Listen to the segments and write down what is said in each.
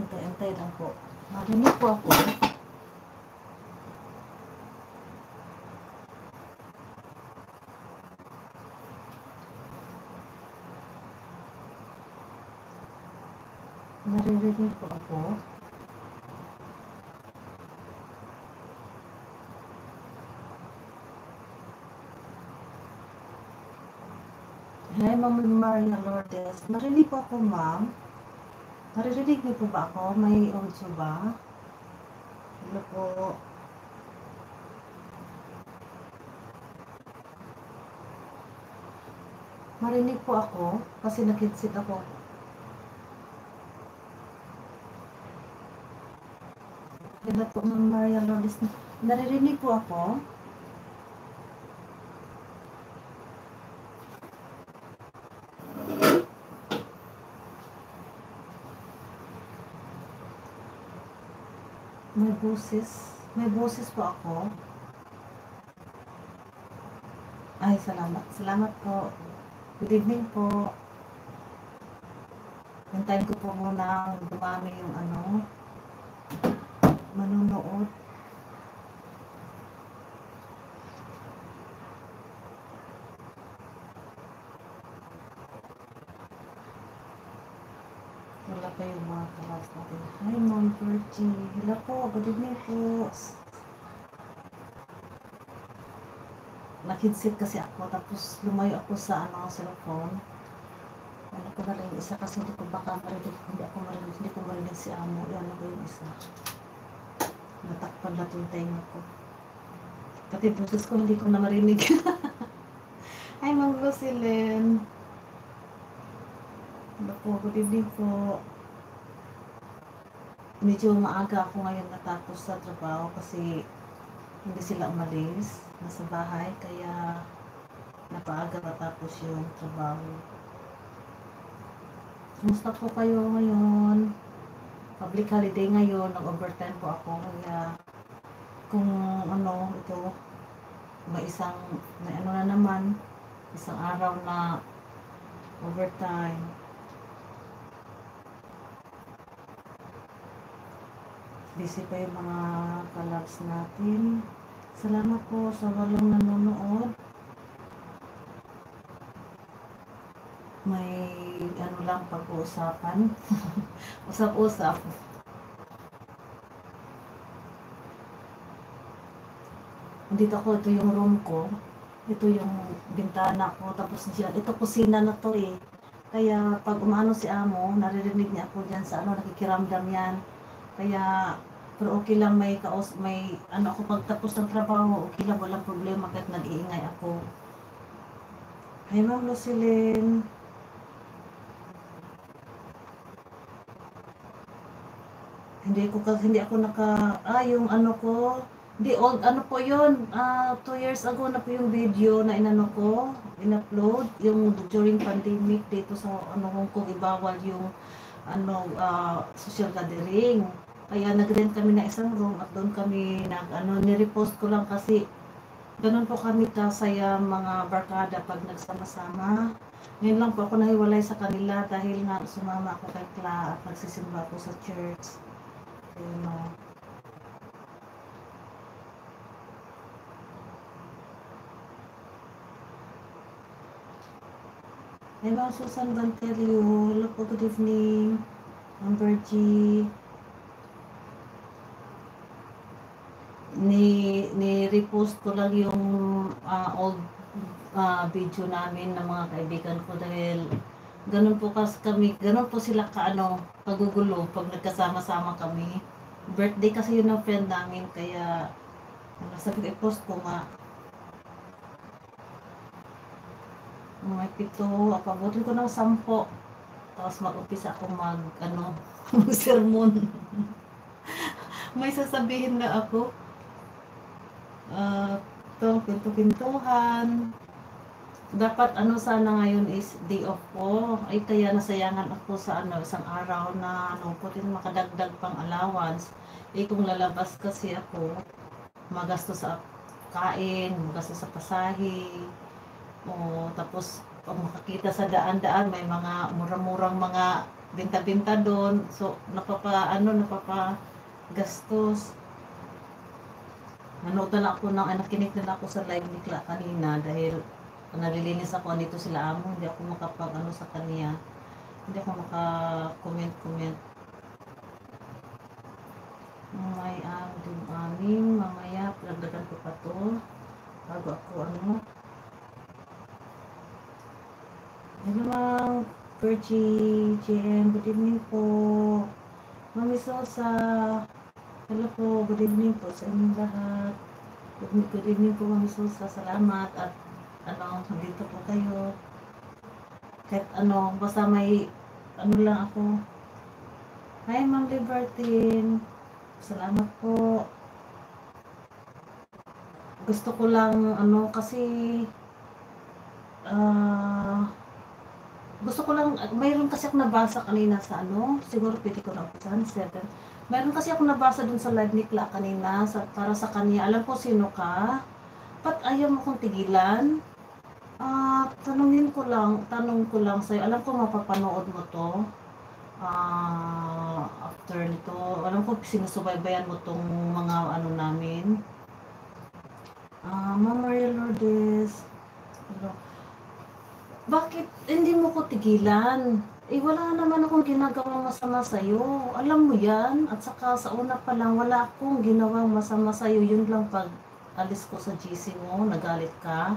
Antay lang po. Marinig po ako. Naririnig po ako. Hi, Ma'am Maria Lourdes. Narinig po ako, ma'am. Naririnig niyo po ba ako? May audio ba? Hello po. Marinig po ako kasi nakitsit ako. Hello po, Ma'am Maria Lourdes. Naririnig po ako. May boses po ako. Ay, salamat po. Good evening po. Hintayin ko po muna dumami yung manunood. Wala pa yung mga kalas natin. Hi, Ma'am Virgie. Hello po, good evening po. Nakidsit kasi ako, tapos lumayo ako sa cellphone. Ano ko na lang yung isa kasi hindi ko marinig si amo. Yan ako yung isa. Natakpan na yung tenga ko. Pati boses ko hindi ko na marinig. Hi, Ma'am Rosilyn. Hello po, good evening po. Medyo maaga ako ngayon natapos sa trabaho kasi hindi sila umalis. Nasa bahay, kaya napaaga natapos yung trabaho. Kumusta po kayo ngayon? Public holiday ngayon, nag-overtime po ako. Kaya kung ito, may na naman, isang araw na overtime. Busy pa yung mga kalabs natin. Salamat po sa walong nanonood. May lang pag-uusapan. Usap-usap. Dito ako, ito yung room ko. Ito yung bintana ko. Tapos dyan, ito kusina na to eh. Kaya pag umano si amo, naririnig niya ako dyan sa nakikiramdam yan. Kaya, pero okay lang may ako pagtapos ng trabaho, okay lang, walang problema kahit nag-iingay ako. Hi, Ma'am Lucilyn. Hindi ako yung hindi old, po yun, 2 years ago na po yung video na in-upload, yung during pandemic dito sa Hong Kong, ibawal yung social gathering. Kaya nag-rent kami na isang room at doon kami nirepost ko lang kasi ganun po kami kasaya mga barkada pag nagsama-sama. Ngayon lang po ako nahiwalay sa kanila dahil nga sumama ako kay Kla at nagsisimba ako sa church. Ayun. Hey, Ma'am Susan Bantelio. Hello po, good evening. Ma'am Virgie. Ni-repost ko lang yung old video namin ng mga kaibigan ko dahil ganun po sila pagugulo pag nagkasama-sama kami. Birthday kasi yun ng friend namin, kaya sabi ko i-post ko nga. May 7, pabutin ko ng 10. Tapos mag-umpisa ako mag-sermon. May sasabihin na ako. Pintuhan. Dapat sana ngayon is day off ko. Ay kaya nasayangan ako sa isang araw na putin makadagdag pang allowance. Kung lalabas kasi ako, magastos sa kain, magastos sa pasahe. Tapos pag makakita sa daan-daan may mga murang-murang mga benta-benta doon. So, napapagastos. Nanood na ako nakinig na ako sa live ni Kla kanina dahil nalilinis ako, andito sila amo, hindi ako makapag sa kanya. Hindi ako maka-comment. May anim, mamaya, pinagdagan ko pa to. Bago ako Hello mga Virgie, JM, good evening po. Mami Sosa, hello po, good evening po sa inyong lahat. Good evening po Mami Sosa, salamat at nandito po kayo. Kahit basta may lang ako. Hi Ma'am Libertine, salamat po. Gusto ko lang kasi gusto ko lang, mayroon kasi ako nabasa kanina sa siguro pwede ko lang 7. Mayroon kasi ako nabasa dun sa live ni Kla kanina para sa kanya. Alam ko sino ka. Ba't ayaw mo kong tigilan? Tanong ko lang sa'yo. Alam ko mapapanood mo to. After nito, alam ko sinusubaybayan mo tong mga namin. Ma'am Maria Lourdes. Bakit hindi mo ko tigilan? Wala naman akong ginagawang masama sa'yo. Alam mo yan. At saka sa una pa lang, wala akong ginawang masama sa'yo. Yun lang pag alis ko sa GC mo, nagalit ka.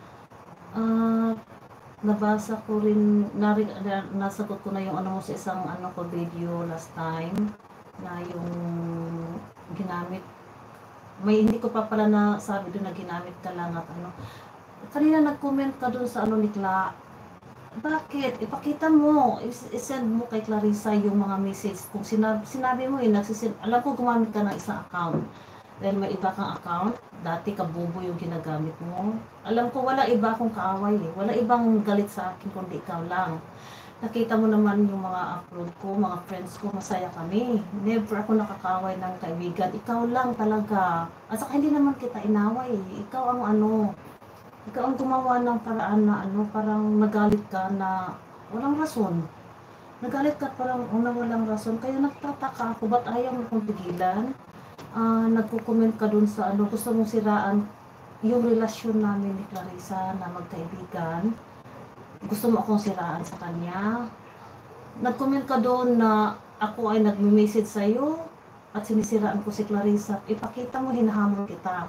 Nabasa ko rin, nasagot ko na yung mo sa isang ko video last time. Na yung ginamit. Hindi ko pa pala nasabi doon na ginamit ka lang at kanina nag-comment ka doon sa ni Kla. Bakit? Ipakita mo. I-send mo kay Clarissa yung mga message. Kung sinabi mo alam ko gumamit ka ng isang account. Dahil may iba kang account. Dati kabubo yung ginagamit mo. Alam ko wala iba akong kaaway. Wala ibang galit sa akin kundi ikaw lang. Nakita mo naman yung mga upload ko, mga friends ko, masaya kami. Never ako nakakaway ng kaibigan. Ikaw lang talaga. At saka hindi naman kita inaway. Ikaw ang ikaw ang gumawa ng paraan na parang nagalit ka na walang rason. Nagalit ka parang walang rason. Kaya nagtataka ako, ba't ayaw mo kong tigilan? Nagko-comment ka dun sa gusto mong siraan yung relasyon namin ni Clarissa na magkaibigan. Gusto mo akong siraan sa kanya. Nag-comment ka doon na ako ay nagme-message sa'yo at sinisiraan ko si Clarissa. Ipakita mo, hinahamon kita.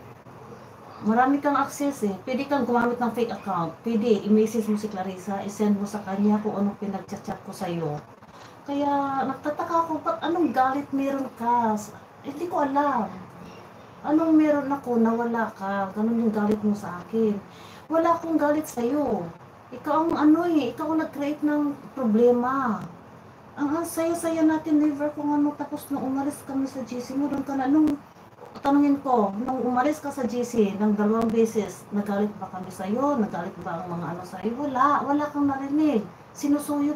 Marami kang access Pwede kang gumamit ng fake account. Pwede, i-message mo si Clarissa, i-send mo sa kanya kung anong pinag-chat ko sa'yo. Kaya nagtataka ako, ba't anong galit meron ka? Hindi ko alam. Anong meron ako na wala ka? Ganun yung galit mo sa akin. Wala akong galit sa'yo. Ikaw ang ikaw ang nag-create ng problema. Ang saya-saya natin, never kung tapos nung umalis kami sa GC mo, doon ka na, tanungin ko, nung umalis ka sa GC ng 2 beses, nagalit ba kami sa'yo? Nagalit ba ang mga sa'yo? Wala kang narinig. Sinusuyo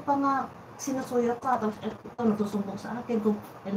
ka, tapos ito nagsusumbong sa akin, kung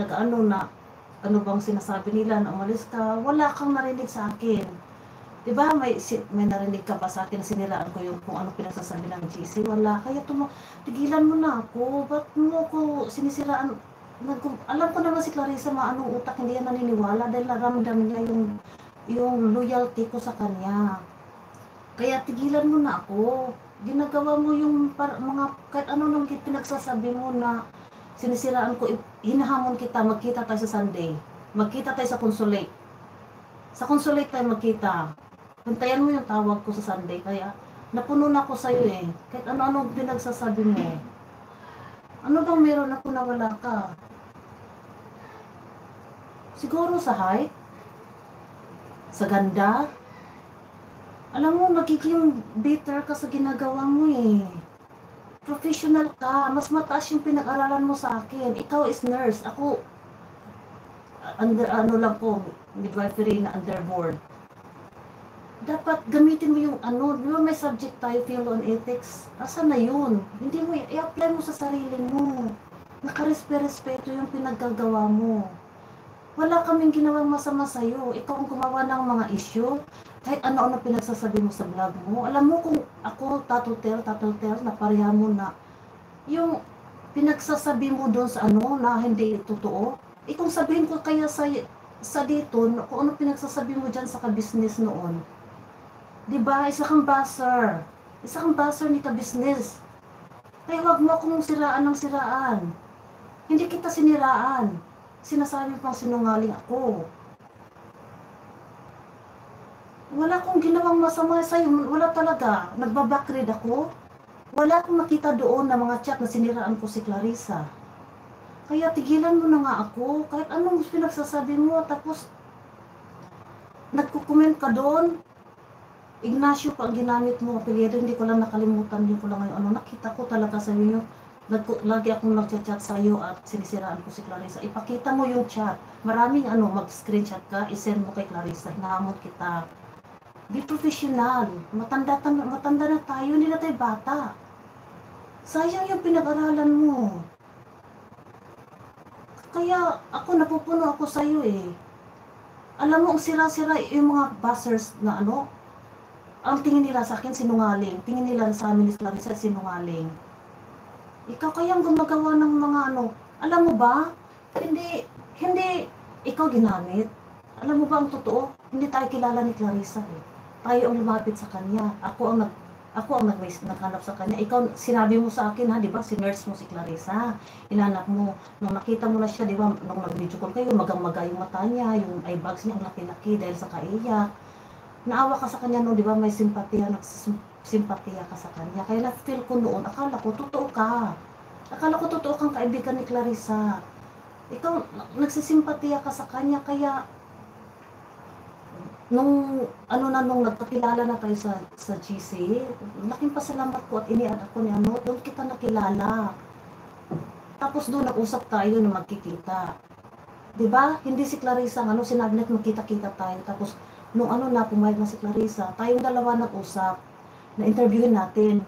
bang sinasabi nila na umalis ka, wala kang narinig sa akin. Diba, may narinig ka pa sa akin na siniraan ko yung kung ano pinagsasabi ng GC? Wala. Kaya tigilan mo na ako. Ba't mo ko sinisiraan? Alam ko naman si Clarissa anong utak, hindi yan naniniwala dahil naramdam niya yung loyalty ko sa kanya. Kaya tigilan mo na ako. Ginagawa mo yung mga kahit ano nung pinagsasabi mo na sinisiraan ko, hinahamon kita, magkita tayo sa Sunday. Magkita tayo sa Consulate. Sa Consulate tayo magkita. Hintayan mo yung tawag ko sa Sunday. Kaya napuno na ako sa'yo Kahit ano-anong pinagsasabi mo. Ano bang meron ako na wala ka? Siguro sa height? Sa ganda? Alam mo, nagiging bitter ka sa ginagawa mo Professional ka. Mas mataas yung pinag-aralan mo sa akin. Ikaw is nurse. Ako, lang po, midwifery na underboard. Dapat gamitin mo yung di ba may subject tayo, Philo on Ethics? Asa na yun? Hindi mo, i-apply mo sa sarili mo. Nakarespeto yung pinaggagawa mo. Wala kaming ginawang masama sa'yo. Ikaw ang gumawa ng mga issue. Kahit ano-ano pinagsasabi mo sa vlog mo. Alam mo kung ako, tatutel, na pareha mo na yung pinagsasabi mo doon sa ano na hindi totoo. Kung sabihin ko kaya sa dito, kung ano pinagsasabi mo dyan sa ka-business noon. Diba? Isa kang buzzer. Isa kang buzzer ni ka-business. Kaya wag mo akong siraan ng siraan. Hindi kita siniraan. Sinasabi pang sinungaling ako. Wala akong ginawang masama sa'yo. Wala talaga. Nagbabackread ako. Wala akong nakita doon na mga chat na siniraan ko si Clarissa. Kaya tigilan mo na nga ako. Kahit anong pinagsasabi mo. Tapos, nagkukomment ka doon. Ignacio pa ang ginamit mo. Apelyido, hindi ko lang nakalimutan. Hindi ko lang ngayon. Ano, nakita ko talaga sa inyo. Lagi akong nagchat-chat sa'yo at sinisiraan ko si Clarissa. Ipakita mo yung chat. Maraming mag-screenshot ka. Isend mo kay Clarissa. Hinahamon kita. Be professional. Matanda na tayo. Hindi na tayo bata. Sayang yung pinag-aralan mo. Kaya ako napupuno ako sa'yo eh. Alam mo, ang sira-sira yung mga buzzers na ang tingin nila sa akin sinungaling. Tingin nila sa amin ni Clarissa sinungaling. Ikaw kayang gumagawa ng mga Alam mo ba? Hindi ikaw ginamit. Alam mo ba ang totoo? Hindi tayo kilala ni Clarissa eh. Tayo ang lumapit sa kanya. Ako ang naghanap sa kanya. Ikaw, sinabi mo sa akin ha, di ba? Sinurse mo si Clarissa. Inanap mo. Nung nakita mo na siya, di ba? Nung nag-video call kayo, magang-maga yung mata niya, yung eye bags niya, ang laki-laki dahil sa kaiyak. Naawa ka sa kanya no, di ba? May simpatiya ka sa kanya. Kaya na-feel ko noon, akala ko totoo ka. Akala ko totoo kang kaibigan ni Clarissa. Ikaw, nagsisimpatiya ka sa kanya, kaya nung nagpakilala na tayo sa GC, laking pasalamat ko at iniad ako ni doon kita nakilala. Tapos doon nag-usap tayo na magkikita. 'Di ba? Hindi si Clarissa sinabi natin magkita-kita tayo. Tapos nung na pumayag na si Clarissa, tayong dalawa nag-usap na interviewin natin.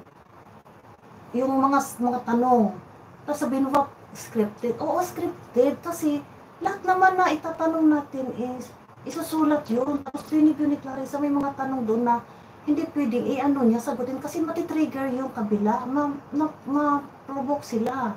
Yung mga tanong. Tapos sabihin mo, scripted. Oo, scripted kasi lahat naman na itatanong natin is isusulat yun. Tapos pinibyo ni Clarissa, may mga tanong doon na hindi pwedeng niya sagutin kasi matitrigger yung kabila. Ma-provoke sila.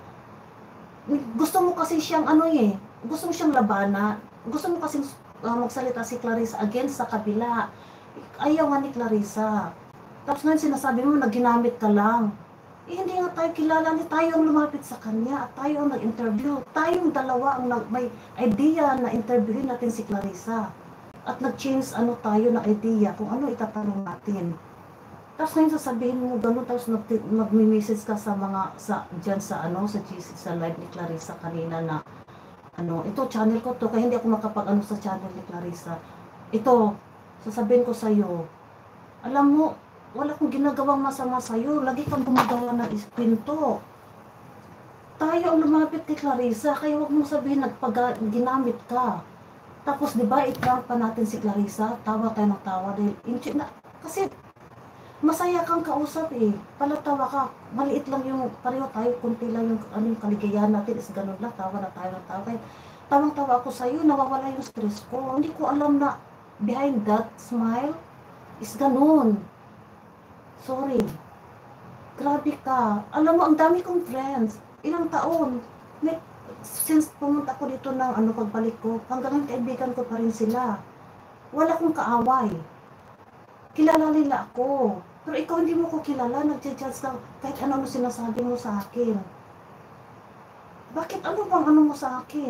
Gusto mo kasi siyang gusto mo siyang labanan. Gusto mo kasi magsalita si Clarissa against sa kabila. Ayaw nga ni Clarissa. Tapos ngayon sinasabi mo, ginamit ka lang. Hindi nga tayo kilala, tayo ang lumapit sa kanya at tayo ang nag-interview. Tayong dalawa ang may idea na interviewin natin si Clarissa. At nag-change tayo na idea kung ano itatanong natin. Tapos ngayon sasabihin mo gano'n, tapos mag-message ka dyan sa GC, sa live ni Clarissa kanina na ito channel ko to, kaya hindi ako makapag sa channel ni Clarissa. Ito, sasabihin ko sa'yo, alam mo, wala akong ginagawang masama sa'yo. Lagi kang gumagawa ng ispinto. Tayo ang lumapit kay Clarissa, kaya huwag mong sabihin ginamit ka. Tapos, di ba, i-prank pa natin si Clarissa, tawa tayo ng tawa dahil kasi masaya kang kausap eh. Palatawa ka, maliit lang yung pareho tayo, kunti lang yung kaligayahan natin is ganun lang, tawa na tayo ng tawa. Kaya tawang-tawa ako sa'yo, nawawala yung stress ko. Hindi ko alam na behind that smile is ganun. Sorry. Grabe ka. Alam mo, ang dami kong friends. Ilang taon. Since pumunta ko dito ng pagbalik ko, hanggang ngayon kaibigan ko pa rin sila. Wala akong kaaway. Kilala nila ako. Pero ikaw hindi mo ko kilala, nag-judge ka kahit ano sinasabi mo sa akin. Bakit bang mo sa akin?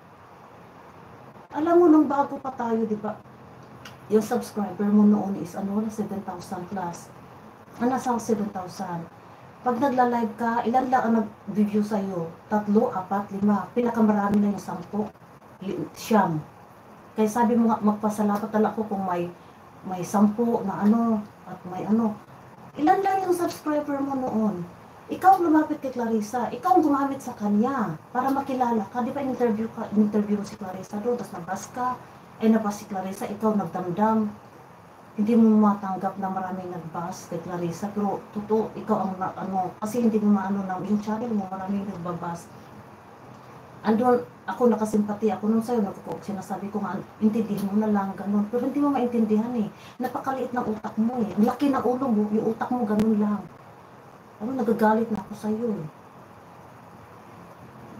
Alam mo, nung bago pa tayo, di ba? Yung subscriber mo noon is 7,000 plus. Nasa 7,000. Pag nagla-live ka, ilan lang ang nag-review sa'yo? 3, 4, 5. Pinakamarami na yung 10. Siyam. Kaya sabi mo nga, magpasalamat talaga ako kung may 10 na at may Ilan lang yung subscriber mo noon? Ikaw ang lumapit kay Clarissa. Ikaw ang gumamit sa kanya para makilala ka. Di ba interview mo si Clarissa doon, tapos nabas ka. Nabas si Clarissa, ikaw nagdamdam. Hindi mo matanggap na maraming nagbas kay Clarissa, pero totoo, ikaw ang kasi hindi mo yung channel mo, maraming nagbabas. Andun, ako nakasimpati ako nung sa'yo, sinasabi ko nga, intindihin mo na lang, ganun. Pero hindi mo maintindihan eh. Napakaliit ng utak mo eh. Ang laki ng ulo mo, yung utak mo ganun lang. Nagagalit na ako sa'yo eh.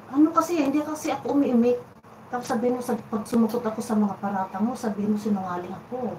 Ano kasi, hindi kasi ako umiimik. Tapos sabihin mo, pag sumukot ako sa mga parata mo, sabihin mo sinungaling ako.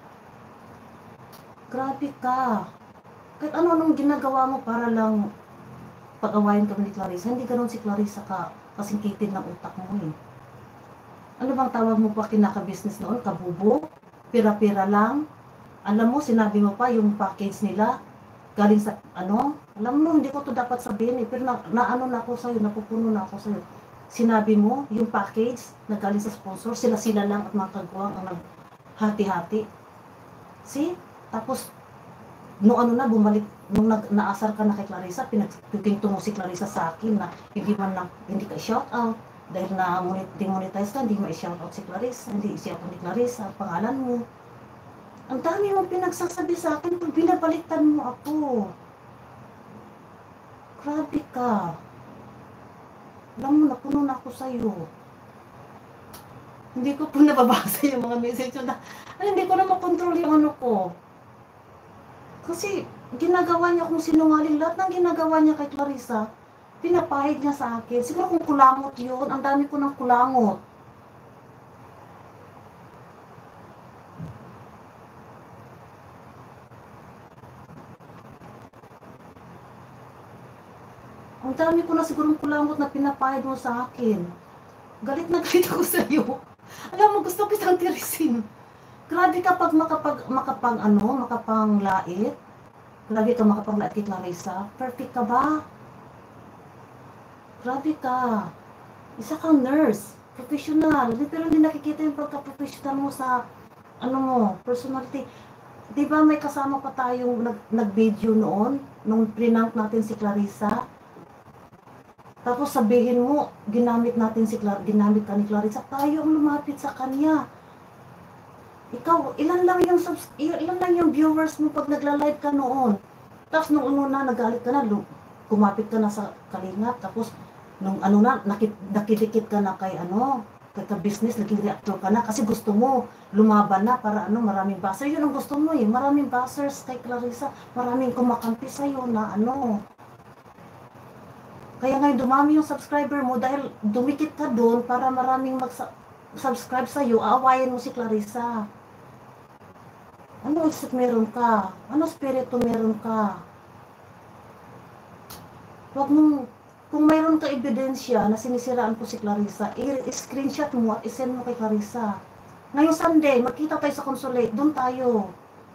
Grabe ka. Kahit ano-anong ginagawa mo para lang pag-awayan kami ni Clarissa. Hindi ganun si Clarissa ka kasingkitin ng utak mo eh. Ano bang tawag mo pa kinaka-business noon? Kabubo? Pira-pira lang? Alam mo, sinabi mo pa yung package nila galing sa ano? Alam mo, hindi ko to dapat sabihin eh. Pero naano na ako sa'yo, napupuno na ako sa'yo. Sinabi mo, yung package na galing sa sponsor, sila-sila lang at mga kagwang ang naghati-hati. See? Tapos, nung ano na, bumalik, nung naasar ka na kay Clarissa, pinagtuting si Clarissa sa akin na hindi ka shout out. Dahil na demonetize ka, hindi mo i-shout out si Clarissa, hindi i-shout out ni Clarissa, pangalan mo. Ang dami mong pinagsasabi sa akin pag binabaliktad mo ako. Grabe ka. Alam mo, napuno na ako sa'yo. Hindi ko po nababasa yung mga message na hindi ko na makontrol yung ano ko. Kasi ginagawa niya kung sinungaling, lahat ng ginagawa niya kay Clarissa, pinapahid niya sa akin. Siguro kung kulangot yun, ang dami ko ng kulangot. Ang dami ko na sigurong kulangot na pinapahid mo sa akin. Galit na galit ako sa iyo. Alam mo, gusto kitang tirisin. Grabe ka pag makapanglait. Grabe ka makapanglait kay Clarissa. Perfect ka ba? Grabe ka. Isa kang nurse. Professional. Literally nakikita yung pagka-professional mo sa personality. Diba may kasama pa tayong nag-video noon, nung prinank natin si Clarissa? Tapos sabihin mo, ginamit ka ni Clarissa, tayo ang lumapit sa kanya. Ikaw, ilan lang yung viewers mo pag nagla-live ka noon. Tapos nung una nagalit ka na, kumapit ka na sa Kalingap, tapos nung nakidikit ka na kay business, naging reactor ka na kasi gusto mo lumaban na para maraming buzzer. Yun ang gusto mo eh, maraming buzzers kay Clarissa, maraming kumakampi sa'yo na Kaya ngayon dumami yung subscriber mo dahil dumikit ka doon para maraming mag-subscribe sa'yo, aawayan mo si Clarissa. Ano isip meron ka? Ano spirito meron ka? Huwag mong, kung mayroon ka ebidensya na sinisiraan ko si Clarissa, i-screenshot mo at isend mo kay Clarissa. Ngayong Sunday, magkita tayo sa consulate, doon tayo.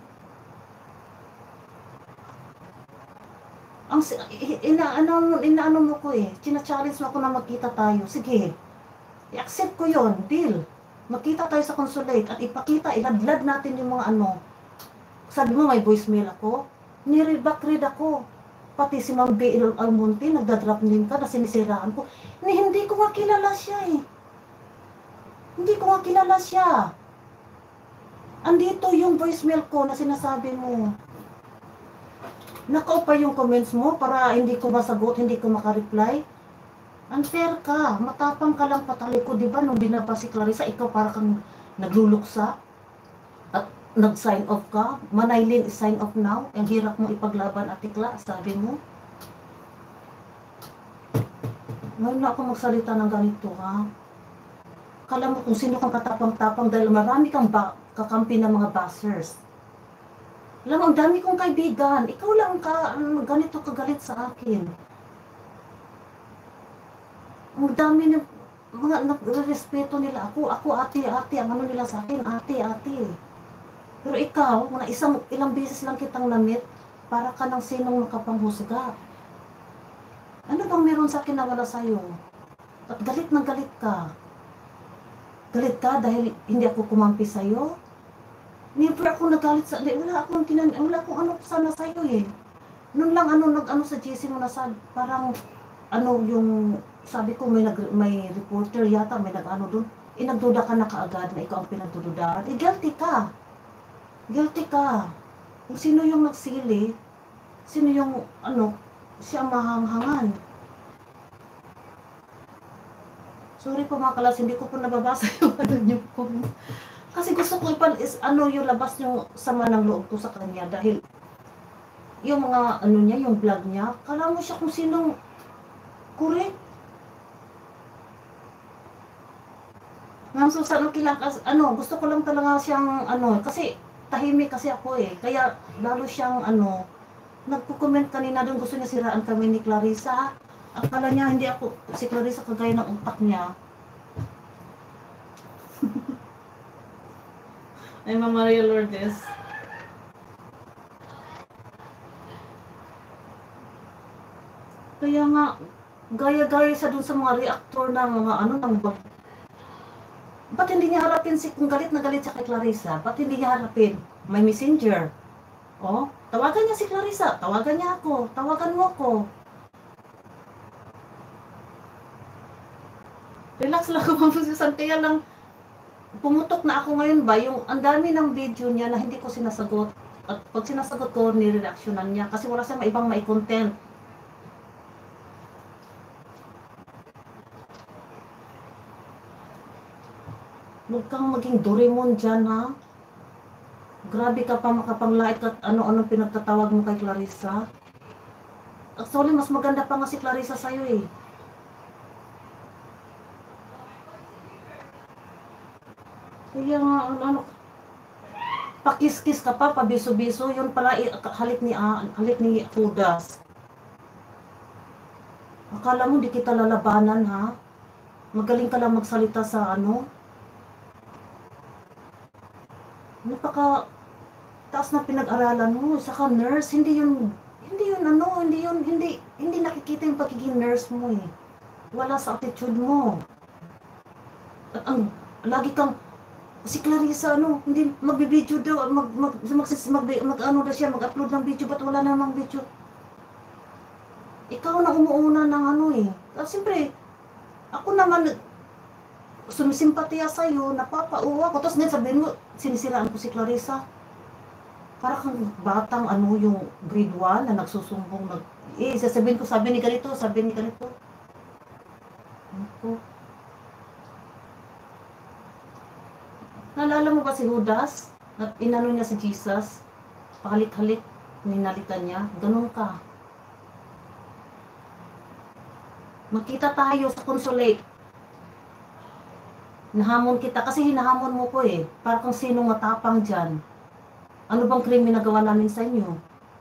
Inaano mo ko eh, china-challenge mo ako na magkita tayo. Sige, i-accept ko yon, deal. Magkita tayo sa consulate at ipakita, iladlad natin yung mga Sabi mo may voicemail ako, backread ako. Pati si Ma'am B. Almonte, nagdadrop din ka na sinisiraan ko. Hindi ko nga kilala siya eh. Hindi ko nga kilala siya. Andito yung voicemail ko na sinasabi mo. Naka-off pa yung comments mo para hindi ko masagot, hindi ko makareply. Unfair ka, matapang ka lang patalikod, di ba? Nung binaba si Clarissa, ikaw para kang nagluluksa at nag-sign off ka. Manaylin is sign off now. Ang hirap mo ipaglaban, Atikla, sabi mo. Ngayon na ako magsalita ng ganito, ha? Kala mo kung sino kang katapang-tapang dahil marami kang kakampi ng mga buzzers. Alam mo, ang dami kong kaibigan. Ikaw lang ganito kagalit sa akin. Ang dami ng mga nagrespeto nila ako. Ako, ate. Ang nila sa akin, ate. Pero ikaw, ilang beses lang kitang namit para ka ng sinong makapanghusga. Ano bang meron sa akin na wala sa'yo? At galit na galit ka. Galit ka dahil hindi ako kumampi sa'yo? Never ako nagalit sa wala akong sana sa'yo eh. Noon lang sa GC mo na parang yung sabi ko may reporter yata may doon. Nagduda ka na kaagad na ikaw ang pinagdududahan. Guilty ka. Guilty ka. Kung sino yung nagsili, sino yung siya mahanghangan. Sorry po mga kalas, hindi ko po nababasa yung niyo po. Kasi gusto ko yung labas yung sama ng loob ko sa kanya dahil yung mga niya, yung vlog niya, kala mo siya kung sinong correct. Ma'am Susan, okay lang. Gusto ko lang talaga siyang, kasi tahimik kasi ako eh. Kaya lalo siyang, nagko-comment kanina doon, gusto niya siraan kami ni Clarissa. Akala niya hindi ako, si Clarissa kagaya ng utak niya. Ay, Ma'am Maria Lourdes. Kaya nga, gaya-gaya siya dun sa mga reactor ng mga ng ba't hindi niya harapin kung galit na galit siya kay Clarissa? Ba't hindi niya harapin? May messenger. Oh, tawagan niya si Clarissa, tawagan niya ako, tawagan mo ako. Relax lang ako, Ma'am Susan, kaya lang pumutok na ako ngayon ba, yung ang dami ng video niya na hindi ko sinasagot. At pag sinasagot ko, nire-reactionan niya kasi wala siyang ibang mai-content. Huwag kang maging Doraemon dyan, ha? Grabe ka pa makapanglait at ano-anong pinagtatawag mo kay Clarissa. Actually, mas maganda pa nga si Clarissa sa'yo eh. Kaya nga, pakis-kis ka pa, pabiso-biso, yun pala halik ni Judas. Akala mo di kita lalabanan, ha? Magaling ka lang magsalita sa napaka taas na pinag-aralan mo, saka nurse, hindi nakikita yung pagiging nurse mo eh. Wala sa attitude mo. At lagi kang, si Clarissa, hindi magbibideo daw, daw siya, mag-upload ng video, ba't wala namang video? Ikaw na umuuna ng Siyempre, ako naman, sumisimpatiya sa'yo, napapauwa ko. Tapos ngayon sabihin mo, sinisiraan ko si Clarissa. Para kang batang yung grade 1 na nagsusumbong. Sasabihin ko, sabi ni ganito. Naalala mo ba si Judas? At inano niya si Jesus? Pahalik-halik, ninalitan niya. Ganun ka. Magkita tayo sa consulate. Nahamon kita kasi hinahamon mo ko eh. Para kung sino matapang dyan. Ano bang krimen na gawa namin sa inyo?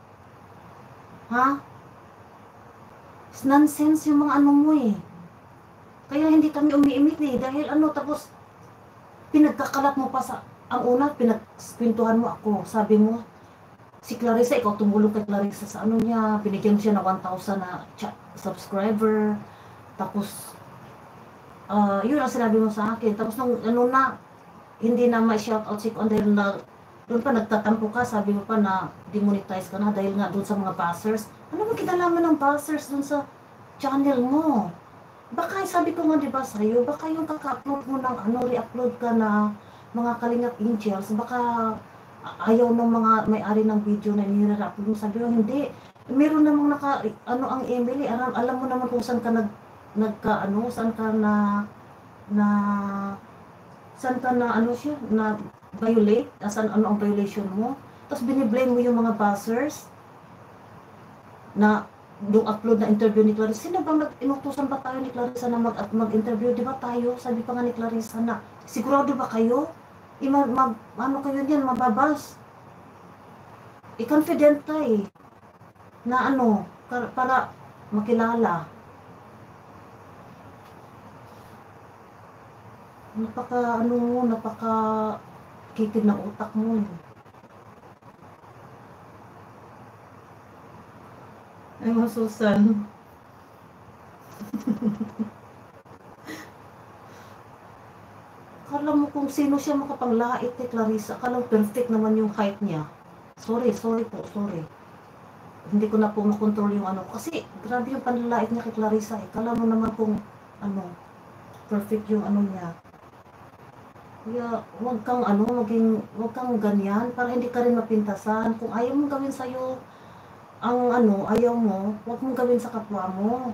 Ha? It's nonsense yung mga mo eh. Kaya hindi kami umiimik eh. Dahil tapos pinagkakalat mo pa sa ang una, pinagkwentuhan mo ako. Sabi mo, si Clarissa, ikaw tumulong kay Clarissa sa niya. Binigyan mo siya ng 1,000 na subscriber. Tapos, yun ang sinabi mo sa akin. Tapos nung hindi na ma-shoutout si Kuan dahil doon pa nagtatampo ka, sabi mo pa na demonetize ka na dahil nga doon sa mga buzzers. Ano ba kinalaman ng buzzers doon sa channel mo? Baka sabi ko nga diba sa'yo, baka yung kaka-upload mo ng re-upload ka na mga Kalingap Angels, baka ayaw ng mga may-ari ng video na nire-upload mo. Sabi mo, hindi. Meron namang ang Emily, alam mo naman kung saan ka saan ka na violate, saan ang violation mo. Tapos biniblame mo yung mga buzzers na yung upload na interview ni Clarissa. Sino ba inutusan ba tayo ni Clarissa na mag-interview? Di ba tayo? Sabi pa nga ni Clarissa na, sigurado ba kayo? Kayo niyan, mababas. I-confident ka eh. Na para makilala. Napaka kitid ng utak mo. Ay, Ma'am Susan. Akala mo kung sino siya makapanglait kay Clarissa. Akala mo perfect naman yung height niya. Sorry po. Hindi ko na po makontrol yung Kasi grabe yung panlalait niya kay Clarissa eh. Akala mo naman kung perfect yung niya. Kaya huwag kang ganyan para hindi ka rin mapintasan. Kung ayaw mong gawin sa'yo ang ayaw mo, huwag mong gawin sa kapwa mo.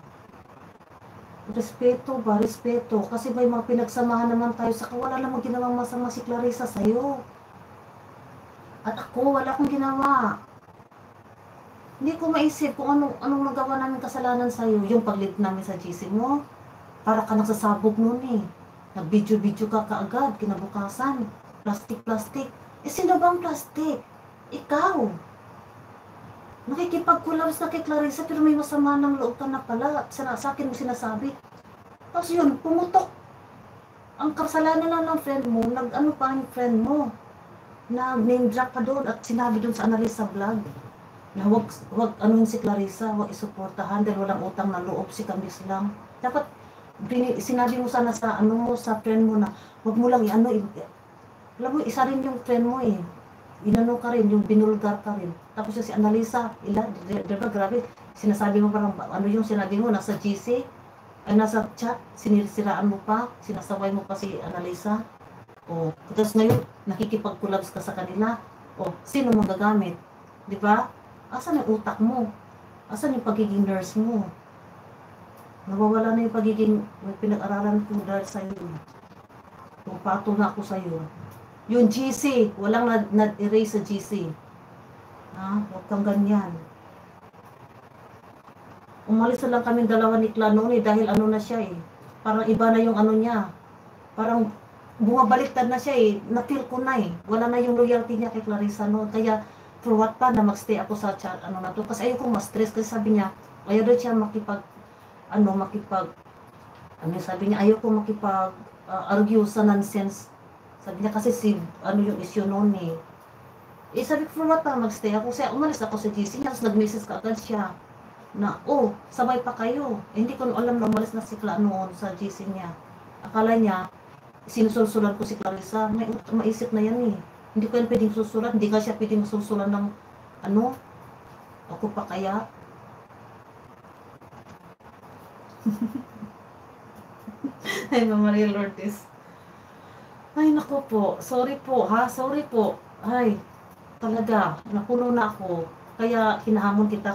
Respeto. Kasi may mga pinagsamahan naman tayo. Saka wala namang ginawang masama si Clarissa sa'yo. At ako, wala akong ginawa. Hindi ko maisip kung anong nagawa namin kasalanan sa'yo. Yung pag-lead namin sa GC mo, para ka nagsasabog nun eh. Nag-video-video ka kaagad, kinabukasan. Plastic. Eh, sino bang plastic? Ikaw. Nakikipag-collabs na kay Clarissa, pero may masama ng loob ka na pala. Sa akin mo sinasabi. Tapos yun, pumutok. Ang kasalanan lang ng friend mo, nag-ano pa ang friend mo. Nag-name drop pa doon at sinabi doon sa Analisa vlog na wag anuhin si Clarissa, wag isuportahan dahil walang utang na loob, si Kamis lang. Dapat sinabi mo sana sa sa friend mo na wag mo lang alam mo, isa rin yung friend mo eh. Inano ka rin, yung binulgar ka rin. Tapos yung si Analisa, diba grabe, sinasabi mo parang, yung sinabi mo, nasa GC, ay nasa chat, sinisiraan mo pa, sinasaway mo pa si Analisa. O, tapos ngayon, nakikipag-collabs ka sa kanila. O, sino mo gagamit? Diba? Asan yung utak mo? Asan yung pagiging nurse mo? Nawawala na yung pagiging pinag-aralan ko dahil sa'yo. Pupato na ako sa'yo. Yung GC, walang na-erase sa GC. Ha? Huwag kang ganyan. Umalis na lang kami dalawa ni Clan noon dahil na siya eh. Parang iba na yung niya. Parang bumabaliktad na siya eh. Na-feel ko na eh. Wala na yung loyalty niya kay Clarissa noon. Kaya for what pa na magstay ako sa chat, na to. Kasi ayoko ma-stress. Kasi sabi niya, ayaw doon siya sabi niya, ayoko argue sa nonsense. Sabi niya kasi yung issue noon eh. Eh sabi ko, for what pa magstay ako? Kasi umalis ako sa GC niya, tapos nag-message ka agad siya na, sabay pa kayo. Eh, hindi ko alam na umalis na si Cla noon sa GC niya. Akala niya, sinusulsulan ko si Clarissa. Maisip na yan eh. Hindi ko yan pwedeng susulat. Hindi ka siya pwedeng susulan ng ako pa kaya. Ay, Mama Maria Lourdes. Ay, naku po. Sorry po, ha? Sorry po. Ay, talaga. Napuno na ako. Kaya hinahamon kita.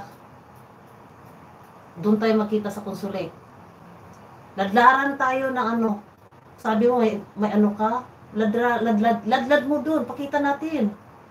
Doon tayo makita sa consulate. Ladlaran tayo ng Sabi mo, may ka? Ladlad mo doon. Pakita natin.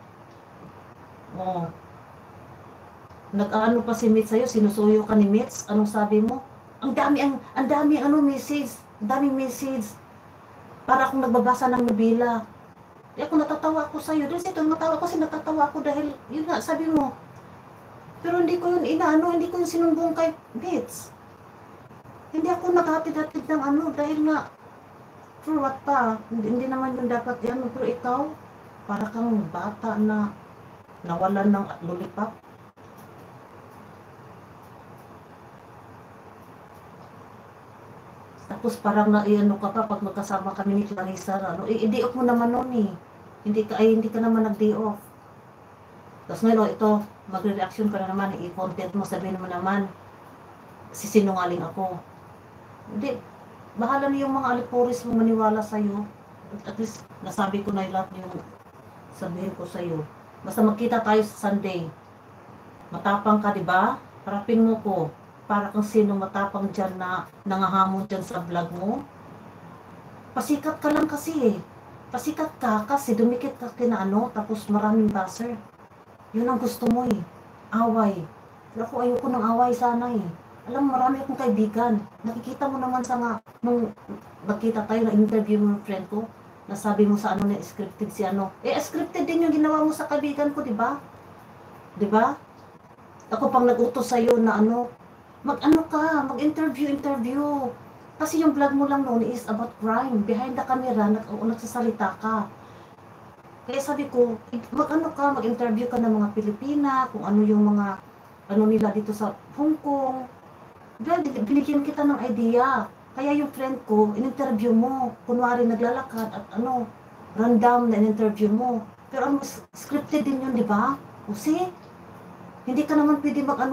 Nag-ano pa si Mitch sa'yo? Sinusuyo ka ni Mitch? Anong sabi mo? Ang dami message. Ang daming message. Para akong nagbabasa ng nobela. Eh ako natatawa ako sa'yo. Natawa ko kasi natatawa ako dahil, yun nga, sabi mo. Pero hindi ko yun hindi ko yun sinumbong kay Mitch. Hindi ako naghatid-hatid ng dahil nga, for what pa? Hindi naman yung dapat yan. Pero ikaw, para kang bata na nawalan ng lollipop. Tapos parang ka pa pag magkasama kami ni Clarissa. I-day off mo naman noon eh. Hindi ka naman nag-day off. Tapos ngayon, ito, magre-reaction ka na naman, i-content mo, sabihin mo naman, sisinungaling ako. Hindi, bahala na yung mga alipuris mo maniwala sa'yo. At least, nasabi ko na yung lahat yung sabihin ko sa'yo. Basta magkita tayo sa Sunday. Matapang ka, diba? Harapin mo ko. Para kang sino matapang dyan na nangahamon dyan sa vlog mo. Pasikat ka lang kasi eh. Pasikat ka kasi dumikit ka tapos maraming buzzer. Yun ang gusto mo eh. Away. Pero ako ayoko ng away sana eh. Alam mo, marami akong kaibigan. Nakikita mo naman nung nagkita tayo na interview mo ng friend ko, nasabi mo sa na scripted si scripted din yung ginawa mo sa kaibigan ko, diba? Diba? Ako pang nag-utos sa'yo na mag-interview. Kasi yung vlog mo lang noon is about crime. Behind the camera, nagsasalita ka. Kaya sabi ko, mag-interview ka ng mga Pilipina, kung yung mga, nila dito sa Hong Kong. Binigyan kita ng idea. Kaya yung friend ko, in-interview mo. Kunwari naglalakad at random na in-interview mo. Pero scripted din yun, di ba? O see? Hindi ka naman pwede ka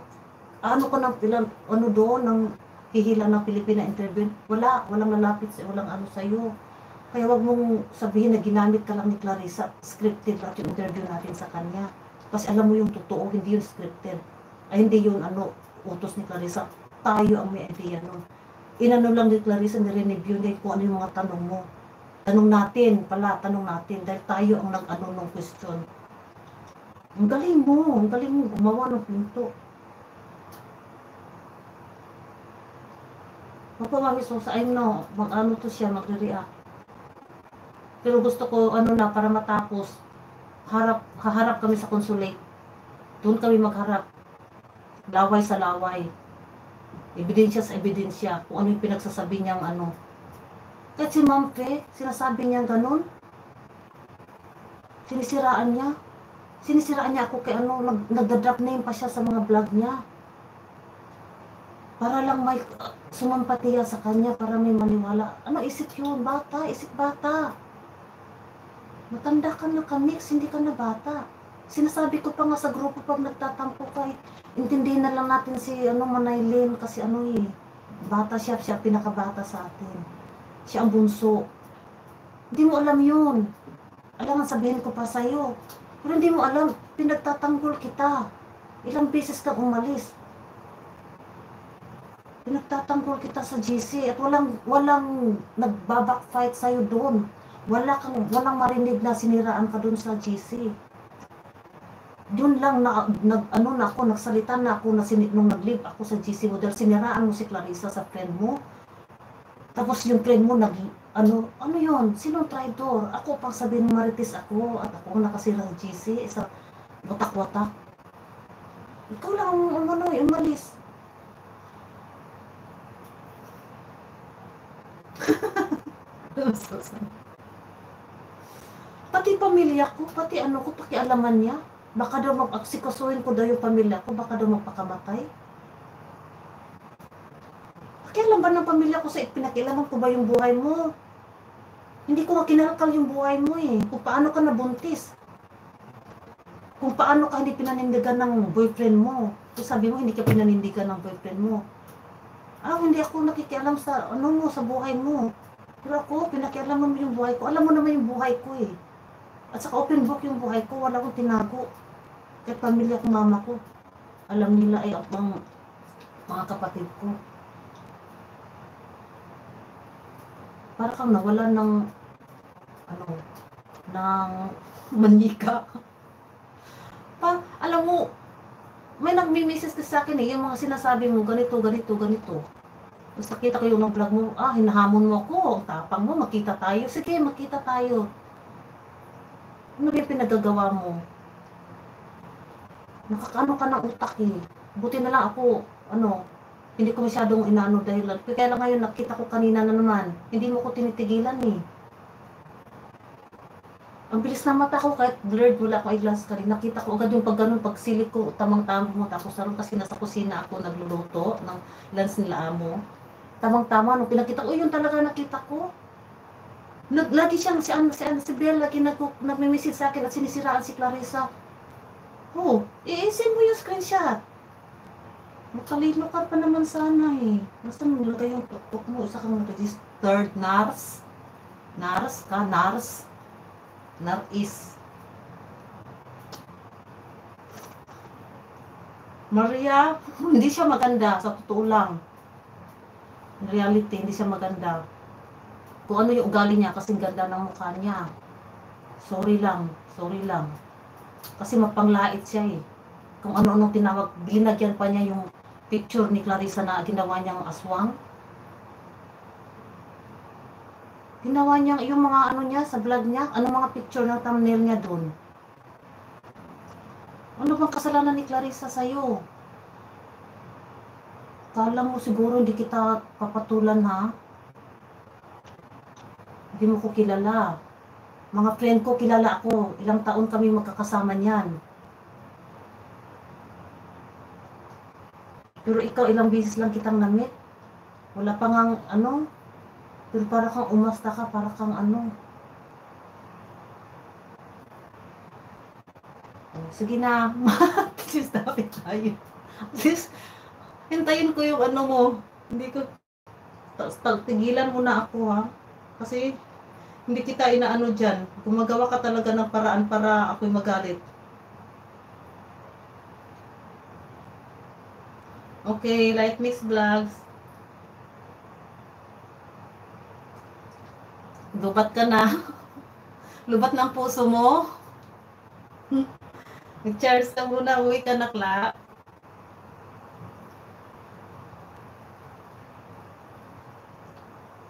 ng doon, ng hihila ng Pilipina interview. Walang lalapit, walang sa'yo. Kaya wag mong sabihin na ginamit ka lang ni Clarissa, scripted lang yung interview natin sa kanya. Kasi alam mo yung totoo, hindi yung scripted. Ay hindi yung utos ni Clarissa. Tayo ang may idea nun. Lang ni Clarissa, nire-review niya kung ano yung mga tanong mo. Tanong natin. Dahil tayo ang ng question. Ang galing mo gumawa ng pinto. Opo, Mami Sosa, I know, mag-ano to siya, magre-react. Pero gusto ko, ano na, para matapos, haharap kami sa consulate. Doon kami magharap. Laway sa laway. Ebidensya sa ebidensya. Kung ano yung pinagsasabi niyang ano. Kahit si Ma'am Fe, sinasabi niyang ganun. Sinisiraan niya. Sinisiraan niya ako kay ano, nagda-drop name pa siya sa mga vlog niya. Para lang may sumampatiya sa kanya, para may maniwala. Ano isip yun? Bata, isip bata. Matanda ka na Kamix, hindi ka na bata. Sinasabi ko pa nga sa grupo pag nagtatampo ka, intindihin na lang natin si Manaylin kasi bata siya, siya pinakabata sa atin. Siya ang bunso. Hindi mo alam yun. Alam ang sabihin ko pa sa'yo. Pero hindi mo alam, pinagtatanggol kita. Ilang beses kang umalis. Pinagtatanggol kita sa GC at walang nagbabackfight sa'yo doon. Walang marinig na siniraan ka doon sa GC. Doon lang nagsalita na ako nung nag-leave ako sa GC mo dahil siniraan mo si Clarissa sa friend mo. Tapos yung friend mo ano yun? Sinong traitor? Ako pang sabihin mo marites ako at ako nakasira sa GC sa watak-watak. Ikaw lang umalis. Pati pamilya ko, pati ko, pakialaman niya. Baka daw mag-aksikasuhin ko daw yung pamilya ko, baka daw magpakamatay. Pakialam ba ng pamilya ko sa pinakialaman ko ba yung buhay mo? Hindi ko makinalakal yung buhay mo eh. Kung paano ka nabuntis. Kung paano ka hindi pinanindigan ng boyfriend mo. Kung sabi mo hindi ka pinanindigan ng boyfriend mo. Hindi ako nakikialam sa sa buhay mo. Pero ako, pinakialaman mo yung buhay ko. Alam mo naman yung buhay ko eh. At saka open book yung buhay ko. Wala akong tinago. Kahit pamilya ko, mama ko. Alam nila ay ang mga kapatid ko. Para kang nawalan ng manika. Alam mo, may nagmi-message ka sa akin eh. Yung mga sinasabi mo, ganito. Tapos nakita ko yung vlog mo, hinahamon mo ako, tapang mo, makita tayo. Sige, makita tayo. Ano yung pinagagawa mo? Nakakano ka ng utak eh. Buti na lang ako, hindi ko masyadong inaano dahil lang. Kaya lang ngayon, nakita ko kanina na naman, hindi mo ko tinitigilan eh. Ang bilis na mata ko, kahit blurred, wala ko eyeglass ka rin. Nakita ko agad yung pagsilip ko, tamang-tama mo. Tapos naroon kasi nasa kusina ako nagluluto ng lunch nila amo. Tamang-tama, nung pinakita ko, yun talaga nakita ko. Lagi siyang, si Belle, lagi nagme-message sa akin at sinisiraan si Clarissa. I-send mo yung screenshot. Makalino ka pa naman sana eh. Basta nilagay yung tuktok mo, isa kang registered nurse. Nurse. Maria, hindi siya maganda, sa totoo lang. In reality, hindi siya maganda. Kung ano yung ugali niya, kasing ganda ng mukha niya. Sorry lang. Kasi mapanglait siya eh. Kung ano-anong tinawag, binagyan pa niya yung picture ni Clarissa na ginawa niyang aswang. Ginawa niya yung mga niya sa vlog niya, mga picture ng thumbnail niya doon. Ano bang kasalanan ni Clarissa sa'yo? Kala mo siguro hindi kita papatulan ha? Hindi mo ko kilala. Mga friend ko kilala ako. Ilang taon kami magkakasama niyan. Pero ikaw ilang beses lang kitang namit. Wala pa ngang pero para kang umasta ka, para kang sige na, just dapat tayo. Just, hintayin ko yung mo. Hindi ko, tigilan mo na ako ha. Kasi, hindi kita inaano dyan. Gumagawa ka talaga ng paraan para ako'y magalit. Okay, Light Mix Vlogs. Lubat ka na. Lubat ng puso mo. Mag-cheers ka muna, uwi ka nakla.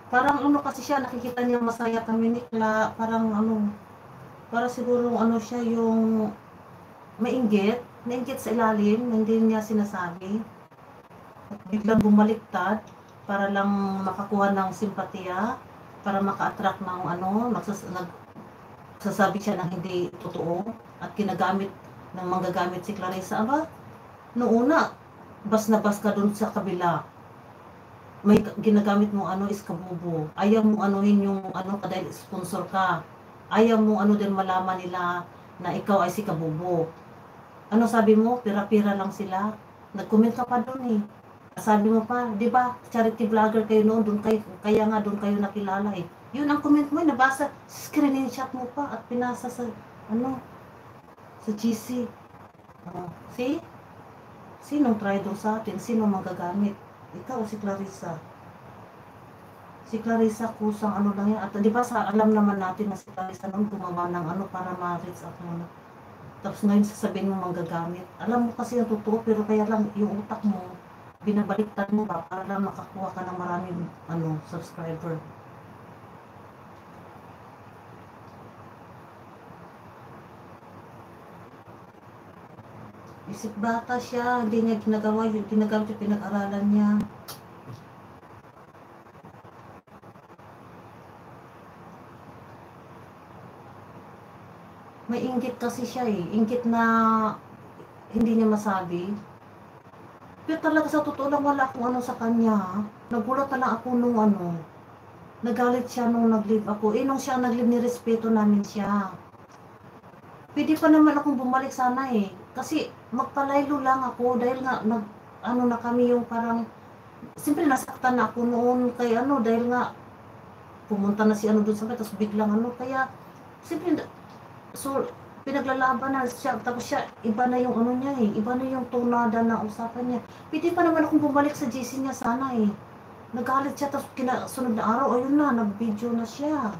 Parang ano kasi siya, nakikita niya masaya kami ni Kla, parang ano, para siguro ano siya yung nainggit sa ilalim, hindi niya sinasabi. At biglang bumaliktad para lang makakuha ng simpatiya, para maka-attract ng ano, nagsasabi siya ng hindi totoo at ginagamit ng manggagamit si Clarissa. Aba, noong una, bas na bas ka dun sa kabila. May ginagamit mo ano is kabubo. Ayaw mo anuhin yung ano dahil sponsor ka. Ayaw mo ano din malaman nila na ikaw ay si kabubo. Ano sabi mo? Pira-pira lang sila. Nag-comment ka pa doon eh. Sabi mo pa, di ba, charity vlogger kayo noon, doon kayo, kaya nga doon kayo nakilala eh. Yun ang comment mo, nabasa, screenshot mo pa at pinasa sa, ano, sa GC. See? Sinong traitor sa atin? Sino magagamit? Ikaw o si Clarissa? Si Clarissa kusang ano lang yan. At di ba alam naman natin na si Clarissa nung gumawa ng ano para ma-reach out mo na. Tapos ngayon sasabihin mo manggagamit. Alam mo kasi yung totoo pero kaya lang yung utak mo, binabaliktad mo ba para lang makakuha ka ng maraming ano, subscriber. Isip bata siya, hindi niya ginagawa yung pinag-aralan niya. May inggit kasi siya eh. Inggit na hindi niya masabi. Pero talaga sa totoo lang wala akong ano sa kanya. Nagulat na lang ako nung ano. Nagalit siya nung nag-leave ako. Nung siya nag-leave, nirespeto namin siya. Pwede pa naman akong bumalik sana eh. Kasi magpalaylo lang ako dahil nga ano na kami yung parang siyempre nasaktan na ako noon kay ano dahil nga pumunta na si ano doon sa bahay tapos biglang ano kaya siyempre so pinaglalaban na siya tapos siya iba na yung ano niya eh iba na yung tonada na usapan niya. Pwede pa naman akong bumalik sa GC niya sana eh. Nagalit siya tapos kinasunod na araw ayun na nag-video na siya.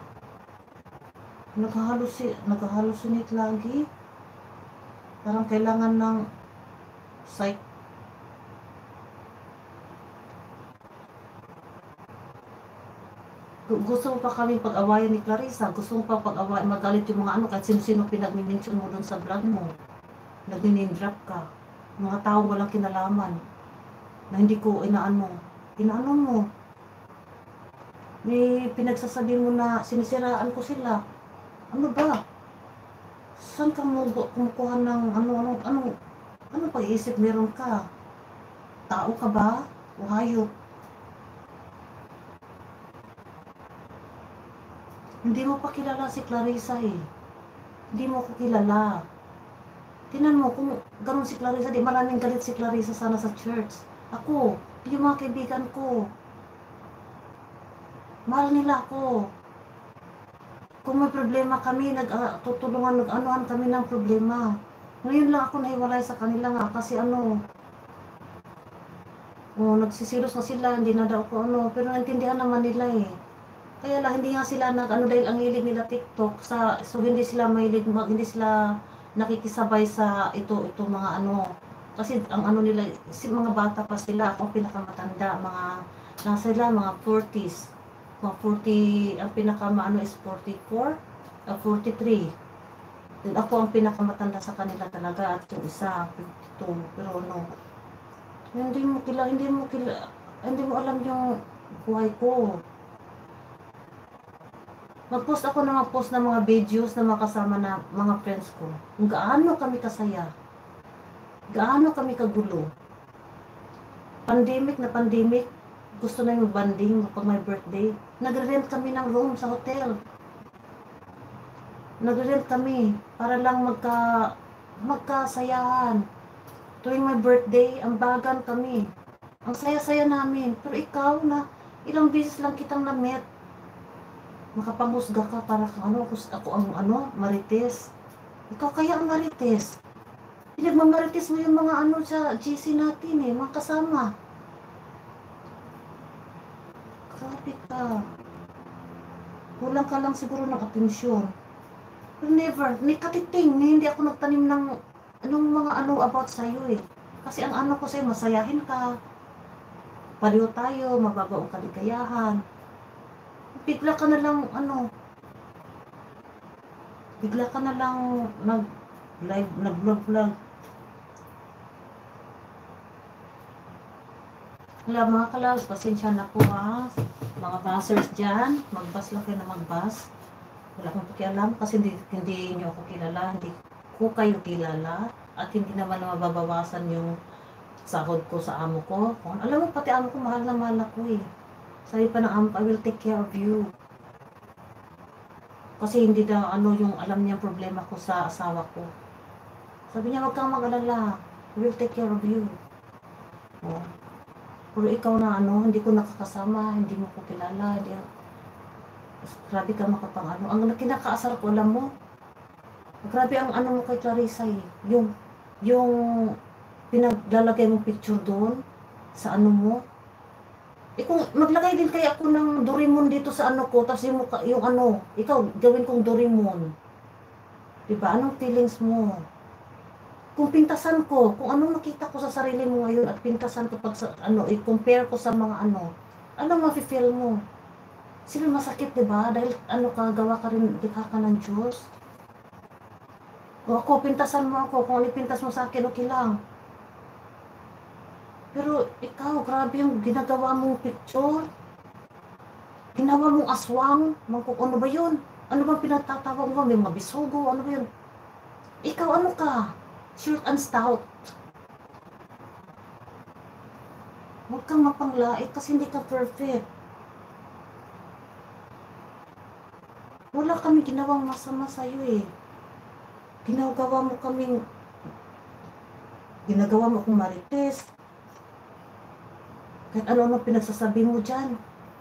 Naghahalusinate lagi. Parang kailangan ng psych. Gusto mo pa kami pag-awayan ni Clarissa? Gusto mo pa pag-awayan, magalit yung mga ano, kahit sino-sino pinag-mention mo dun sa vlog mo. Nag-name drop ka. Mga tao walang kinalaman. Na hindi ko inaano. Inaano mo. May pinagsasabi mo na sinisiraan ko sila. Ano ba? Saan ka mo kumukuha ng ano pag-iisip meron ka? Tao ka ba? O hayop? Hindi mo pa kilala si Clarissa eh. Hindi mo ko kilala. Tinan mo kung ganun si Clarissa, di maraming galit si Clarissa sana sa church. Ako, yung mga kaibigan ko. Mahal nila ako. Kung may problema kami, nag-anuhan kami ng problema. Ngayon lang ako nahiwalay sa kanila nga kasi nagsisilos na sila, hindi na daw ko pero naintindihan naman nila eh. Kaya lang hindi nga sila dahil ang hilig nila TikTok so hindi sila hindi sila nakikisabay sa ito mga kasi ang nila mga bata pa sila, ako pinakamatanda, mga 40s. Mga 40, ang pinakamaano is 44, 43. Then ako ang pinakamatanda sa kanila talaga at yung isa 52. Pero hindi mo alam yung buhay ko. Mag-post ako ng mga videos na makasama na mga friends ko. Kung gaano kami kasaya. Gaano kami kagulo. Pandemic na pandemic. Gusto na yung banding pag may birthday. Nagre-rent kami ng room sa hotel. Nagre-rent kami para lang magkasayahan. Tuwing may birthday, ang bagan kami. Ang saya-saya namin. Pero ikaw na ilang beses lang kitang na-met. Makapanghusga ka para kang ako ang marites. Ikaw kaya ang marites. Pinagmamarites mo yung mga sa GC natin eh, mga kasama. Grabe ka. Kulang ka lang siguro ng atensyon. Pero never, ni katiting, hindi ako nagtanim ng mga about sa'yo eh. Kasi ang ko sa'yo, masayahin ka. Pareho tayo, mababaong kaligayahan. bigla ka na lang, bigla ka na lang nag-live, nag-vlog. Wala mga kalabs, pasensya na po ha. Mga buzzers dyan, mag-bus lang kayo na mag-bus. Wala akong pakialam kasi hindi nyo ako kilala, hindi ko kayo kilala. At hindi naman mababawasan yung sahod ko sa amo ko. Alam mo, pati amo ko, mahal na mahal ako eh. Sabi pa ng amo ko, I will take care of you. Kasi hindi na yung alam niya problema ko sa asawa ko. Sabi niya, wag kang mag-alala. I will take care of you. Oh. Pero ikaw na hindi ko nakakasama, hindi mo ko kilala, grabe ka makapang Ang kinakaasar ko, alam mo, grabe ang mo kay Clarissa eh. Yung pinaglalagay mong picture doon, sa mo. Kung maglagay din kaya ako ng Doraemon dito sa ko, tapos yung ikaw, gawin kong Doraemon. Diba? Anong feelings mo? Kung pintasan ko, kung anong nakita ko sa sarili mo ngayon at pintasan ko pag i-compare ko sa mga anong mafe-feel mo? Sila masakit, diba? Dahil gawa ka rin, dikha ka ng Diyos. O ako, pintasan mo ako, kung ano pintas mo sa akin, okay lang. Pero ikaw, grabe yung ginagawa mong picture. Ginawa mong aswang, ano ba yun? Ano bang pinagtatawag mo? May mga bisugo, ano ba yun? Ikaw, ano ka? Short and stout. Huwag kang mapanglait kasi hindi ka perfect. Wala kami ginawang masama sa'yo eh. Ginagawa mo akong marites. Kahit ano pinagsasabi mo dyan.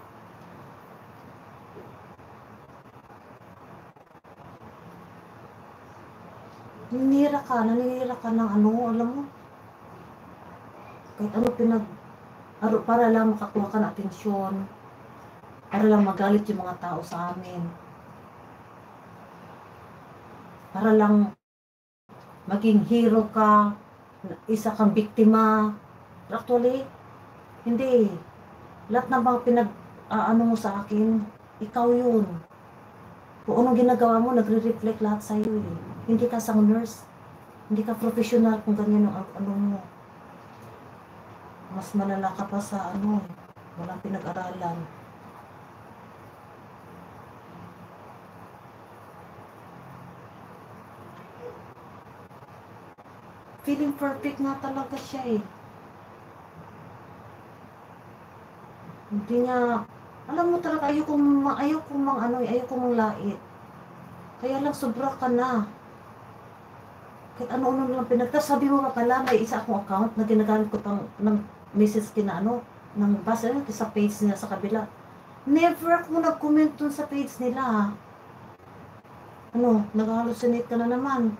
Naninira ka ng alam mo. Kahit para lang makakuha ka ng atensyon. Para lang magalit yung mga tao sa amin. Para lang maging hero ka, isa kang biktima. Actually, hindi. Lahat ng mga mo sa akin, ikaw yun. Kung anong ginagawa mo, nagre-reflect lahat sa'yo eh. Hindi ka sang nurse. Hindi ka professional kung ganyan ang mo. Mas malala ka pa sa walang pinag-aralan. Feeling perfect nga talaga siya eh. Hindi niya, alam mo talaga, ayaw kong lait. Kaya lang sobra ka na. Kahit ano lang sabi mo pa pala, may isa akong account na ginagamit ko pang ng message ng bus, sa page nila sa kabila. Never ako nag-comment dun sa page nila. Nag-hallucinate ka na naman.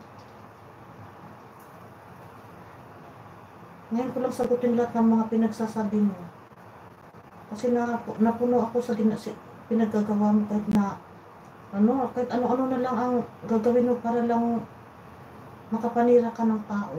Ngayon ko lang sagutin lahat ng mga pinagsasabi mo. Kasi napuno ako sa pinaggagawa mo kahit na kahit ano na lang ang gagawin mo para lang makapanira ka ng tao.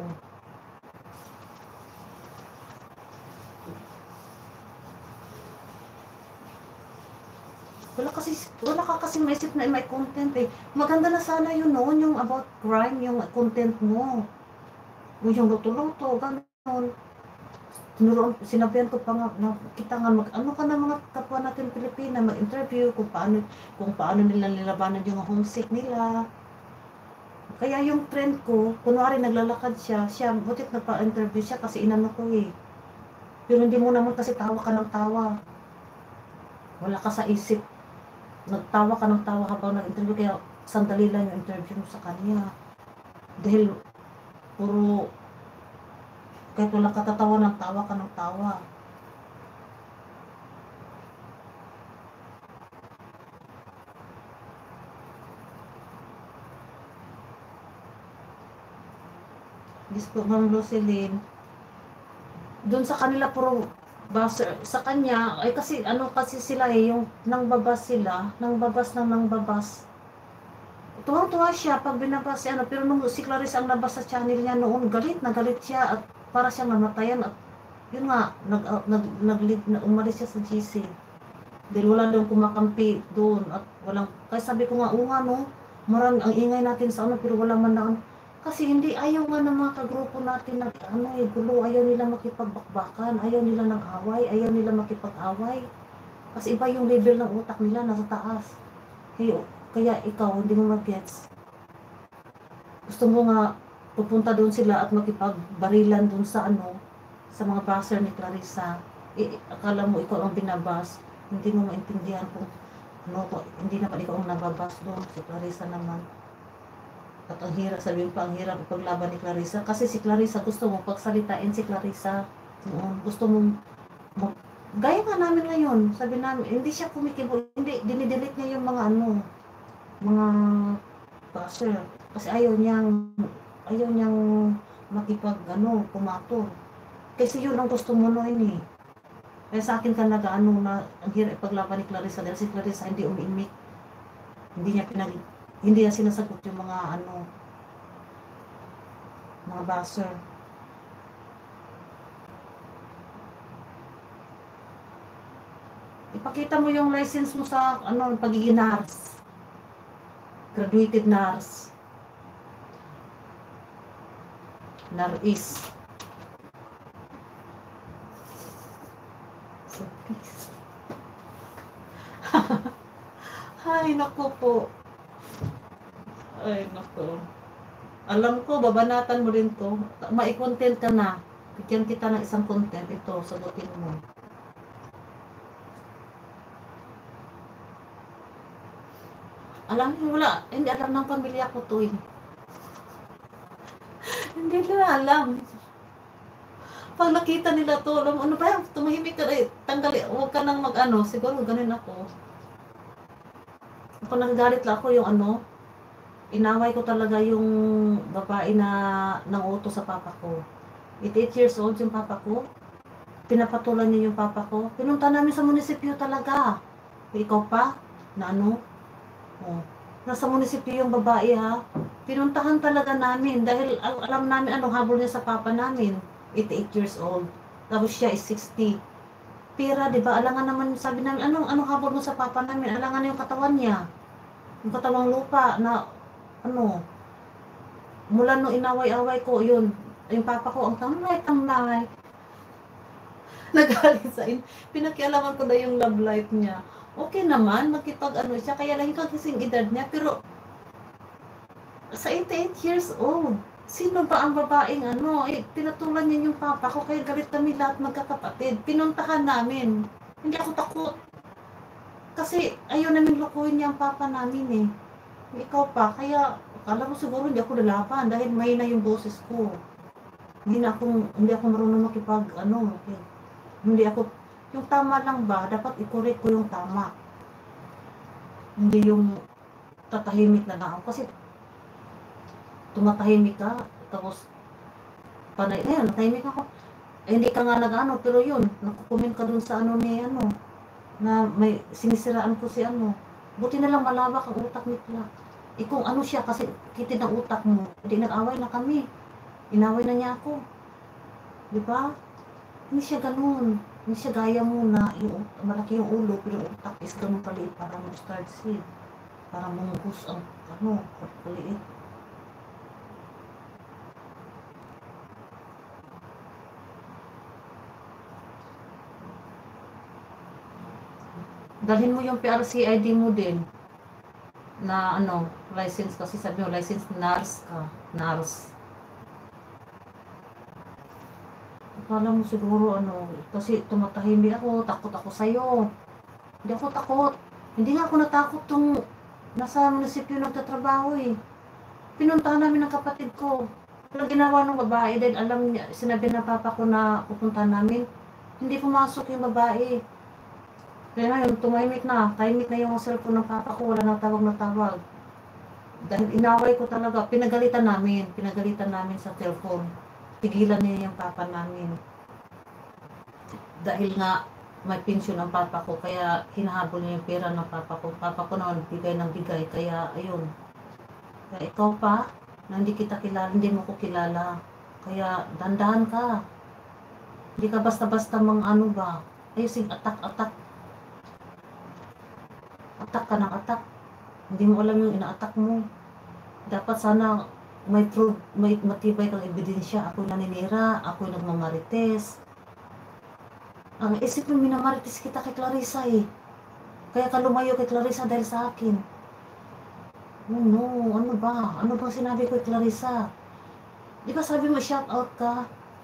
Wala ka kasi maisip na may content eh. Maganda na sana yun noon, yung about crime, yung content mo. Yung luto-luto, gano'n. Sinabihan ko pa nga, kita nga ka na mga kapwa natin Pilipina, mag-interview kung paano nila nilabanan yung homesick nila. Kaya yung friend ko, kunwari naglalakad siya, butit nagpa-interview siya kasi inano ko eh. Pero hindi mo naman kasi tawa ka ng tawa. Wala ka sa isip. Nagtawa ka ng tawa habang nag-interview, kaya sandali lang yung interview mo sa kanya. Dahil kahit wala katatawa ng tawa ka ng tawa. Disco Ma'am Roselyn, doon sa kanila puro buzzer, sa kanya, ay kasi sila eh, yung nangbabas sila, nangbabas. Tuwang-tuwa siya pag binabas siya, pero nung si Clarissa ang nabas sa channel niya noon, galit siya at para siyang namatayan at yun nga, umalis siya sa GC. Dahil wala daw kumakampi doon at walang, kaya sabi ko nga, nga no, marami ang ingay natin sa ano, pero wala man na ano. Kasi hindi, ayaw nga ng mga kagrupo natin na gulo, ayaw nila makipagbakbakan, ayaw nila ng away, ayaw nila makipag-away. Kasi iba yung level ng utak nila, nasa taas. Kaya ikaw, hindi mo mag-gets. Gusto mo nga, pupunta doon sila at makipagbarilan doon sa sa mga baser ni Clarissa. Akala mo ikaw ang binabas, hindi mo maintindihan kung hindi naman ikaw ang nababas doon, si Clarissa naman. At ang hirap, sabihin pa, ang hirap ipaglaban ni Clarissa. Kasi si Clarissa, gusto mo pagsalitain si Clarissa. Gusto mo, gaya nga namin ngayon, sabi namin, hindi siya kumikibo, hindi, dinidelete niya yung mga mga baser. Kasi ayaw niyang makipag pumato. Kasi yun ang gusto mo noon eh. Kaya sa akin ka na ang hirap ipaglaban ni Clarissa dahil si Clarissa hindi umiimik. Hindi niya sinasagot yung mga mga baser. Ipakita mo yung license mo sa pagiging nurse. Graduated nurse. Naris. So, please. Ay, naku po. Ay, naku. Alam ko, babanatan mo rin to. Mai-content ka na. Bigyan kita ng isang content. Ito, sagutin mo. Alam mo, wala. Hindi alam ng pamilya ko to eh. Hindi nila alam. Pag nakita nila to, alam mo, ano ba, tumahimik ka rin, tanggali, huwag ka nang siguro ganun ako. Ako nagagalit lang ako yung inaway ko talaga yung babae na nanguto sa papa ko. 88 years old yung papa ko. Pinapatulan niya yung papa ko. Pinunta namin sa munisipyo talaga. Ikaw pa, na nasa munisipyo yung babae ha. Pinuntahan talaga namin dahil alam namin anong habol niya sa papa namin. 88 years old. Tapos siya is 60. Pira, di ba? Alangan naman, sabi namin, anong habol mo sa papa namin? Alangan na yung katawan niya. Yung katawang lupa na, mula nung inaway-away ko, yun. Yung papa ko, ang tamlay. Nagalit sa pinakialaman ko na yung love life niya. Okay naman, makipag siya, kaya lang yung kasing edad niya, pero sa 88 years old, sino ba ang babaeng pinatulan niya yung papa ko, kaya galit kami lahat magkakapatid. Pinuntahan namin. Hindi ako takot. Kasi ayaw namin lukuhin niya ang papa namin eh. Ikaw pa, kaya akala mo siguro hindi ako lalaban dahil mahina yung boses ko. Hindi ako marunong makipag hindi ako, yung tama lang ba, dapat i-correct ko yung tama. Hindi yung tatahimik na ako. Kasi tumatahimik ka, tapos panay, natahimik ako. Hindi ka nga pero yun, nakukumin ka dun sa na may sinisiraan ko si Buti na lang malawak ang utak nila. Kung siya, kasi kitid ng utak mo, hindi nag-away na kami. Inaway na niya ako. Di ba? Hindi siya ganun. Hindi siya gaya mo na malaki yung ulo, pero yung utak is ganun paliit para mustard seed. Para munggus ang paliit. Dalhin mo yung PRC ID mo din na license, kasi sabi mo license nurse ka, nurse. Akala mo siguro kasi tumatahimik ako, takot ako sa'yo. Hindi ako takot. Hindi nga ako natakot tong nasa munisipyo nagtatrabaho eh. Pinuntahan namin ng kapatid ko. Pero ginawa ng babae dahil alam niya, sinabi na papa ko na pupunta namin. Hindi pumasok yung babae. Kaya ngayon, tahimik na yung cellphone ng papa ko, wala nang tawag na tawag. Dahil inaway ko talaga, pinagalitan namin sa cellphone. Tigilan niya yung papa namin. Dahil nga, may pensyon ng papa ko, kaya hinahabol niya yung pera ng papa ko. Papa ko naman, bigay ng bigay, kaya ayun. Kaya ikaw pa, na hindi kita kilala, hindi mo ko kilala. Kaya dandahan ka. Hindi ka basta-basta mga ayusin, atak-atak. attack ka ng attack. Hindi mo alam yung ina-attack mo. Dapat sana may matibay kang ebidensya. Ako'y naninira, ako'y nagmamarites. Ang isip mo, minamarites kita kay Clarissa eh. Kaya ka lumayo kay Clarissa dahil sa akin. Oh no, ano ba? Ano bang sinabi ko kay Clarissa? Di ba sabi mo shout out ka?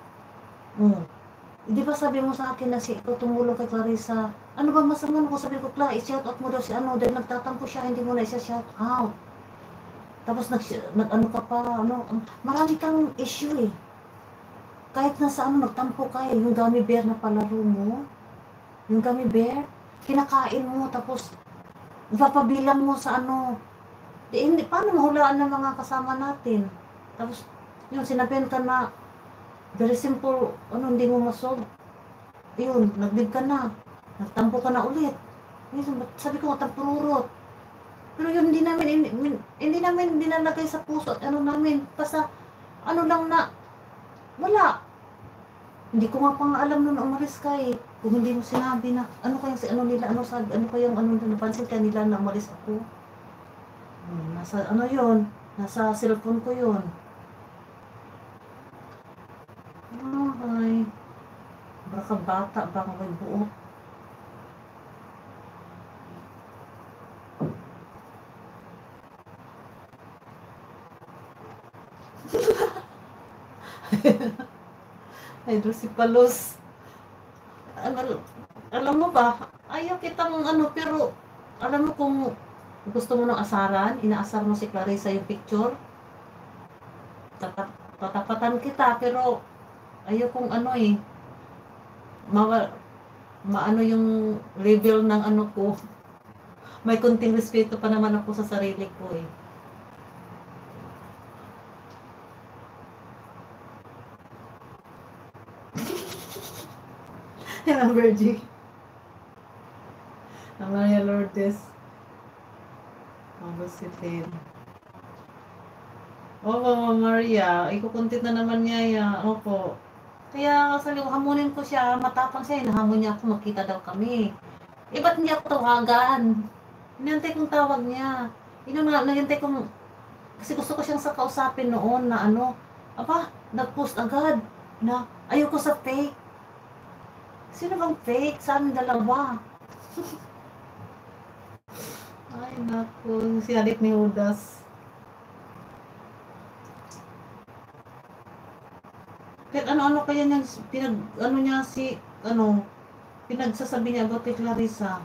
Di ba sabi mo sa akin na si ikaw tumulong kay Clarissa? Ano ba masama ko? Sabi ko, Cla, i-shout out mo daw si ano dahil nagtatampo siya, hindi mo na siya shout out. Tapos nag-ano ka pa, marami kang issue eh. Kahit nasa nagtampo ka eh, yung gummy bear na palaro mo, yung gummy bear, kinakain mo, tapos ipapabilang mo sa hindi, paano mahulaan ng mga kasama natin? Tapos, yung sinabihan ka na, very simple, hindi mo masolve. Yun, nagbig ka na, nagtampo ka na ulit. Sabi ko, tampururot. Pero yun, hindi namin dinalagay sa puso at namin, basta, lang na, wala. Hindi ko nga pang alam nung umalis ka eh. Kung hindi mo sinabi na, nila, napansin ka nila na umalis ako. Nasa, yun, nasa cellphone ko yun. Ay, baka bata, baka may buo. Ay, si Palos. Alam mo ba, ayaw kitang pero alam mo kung gusto mo ng asaran, inaasar mo si Clarissa yung picture, tatapatan kita, pero ayaw kong maano yung level ng ko. May kunting respeto pa naman ako sa sarili ko eh. Hello, Virgie. Maria Lourdes. Mabasitin. Mama Maria. Ikukuntit na naman niya. Opo. Kaya sabi ko, hamunin ko siya. Matapang siya. Nahamon niya ako. Magkita daw kami. Ba't niya ako tawagan? Hinantay kong tawag niya. Nahintay kong... Kasi gusto ko siyang kausapin noon na nag-post agad. Na ayoko sa fake. Sino bang fake? Sa amin dalawa. Ay, naku. Si Adik ni Judas. Kahit ano kaya niyang pinagsasabi niya about kay Clarissa.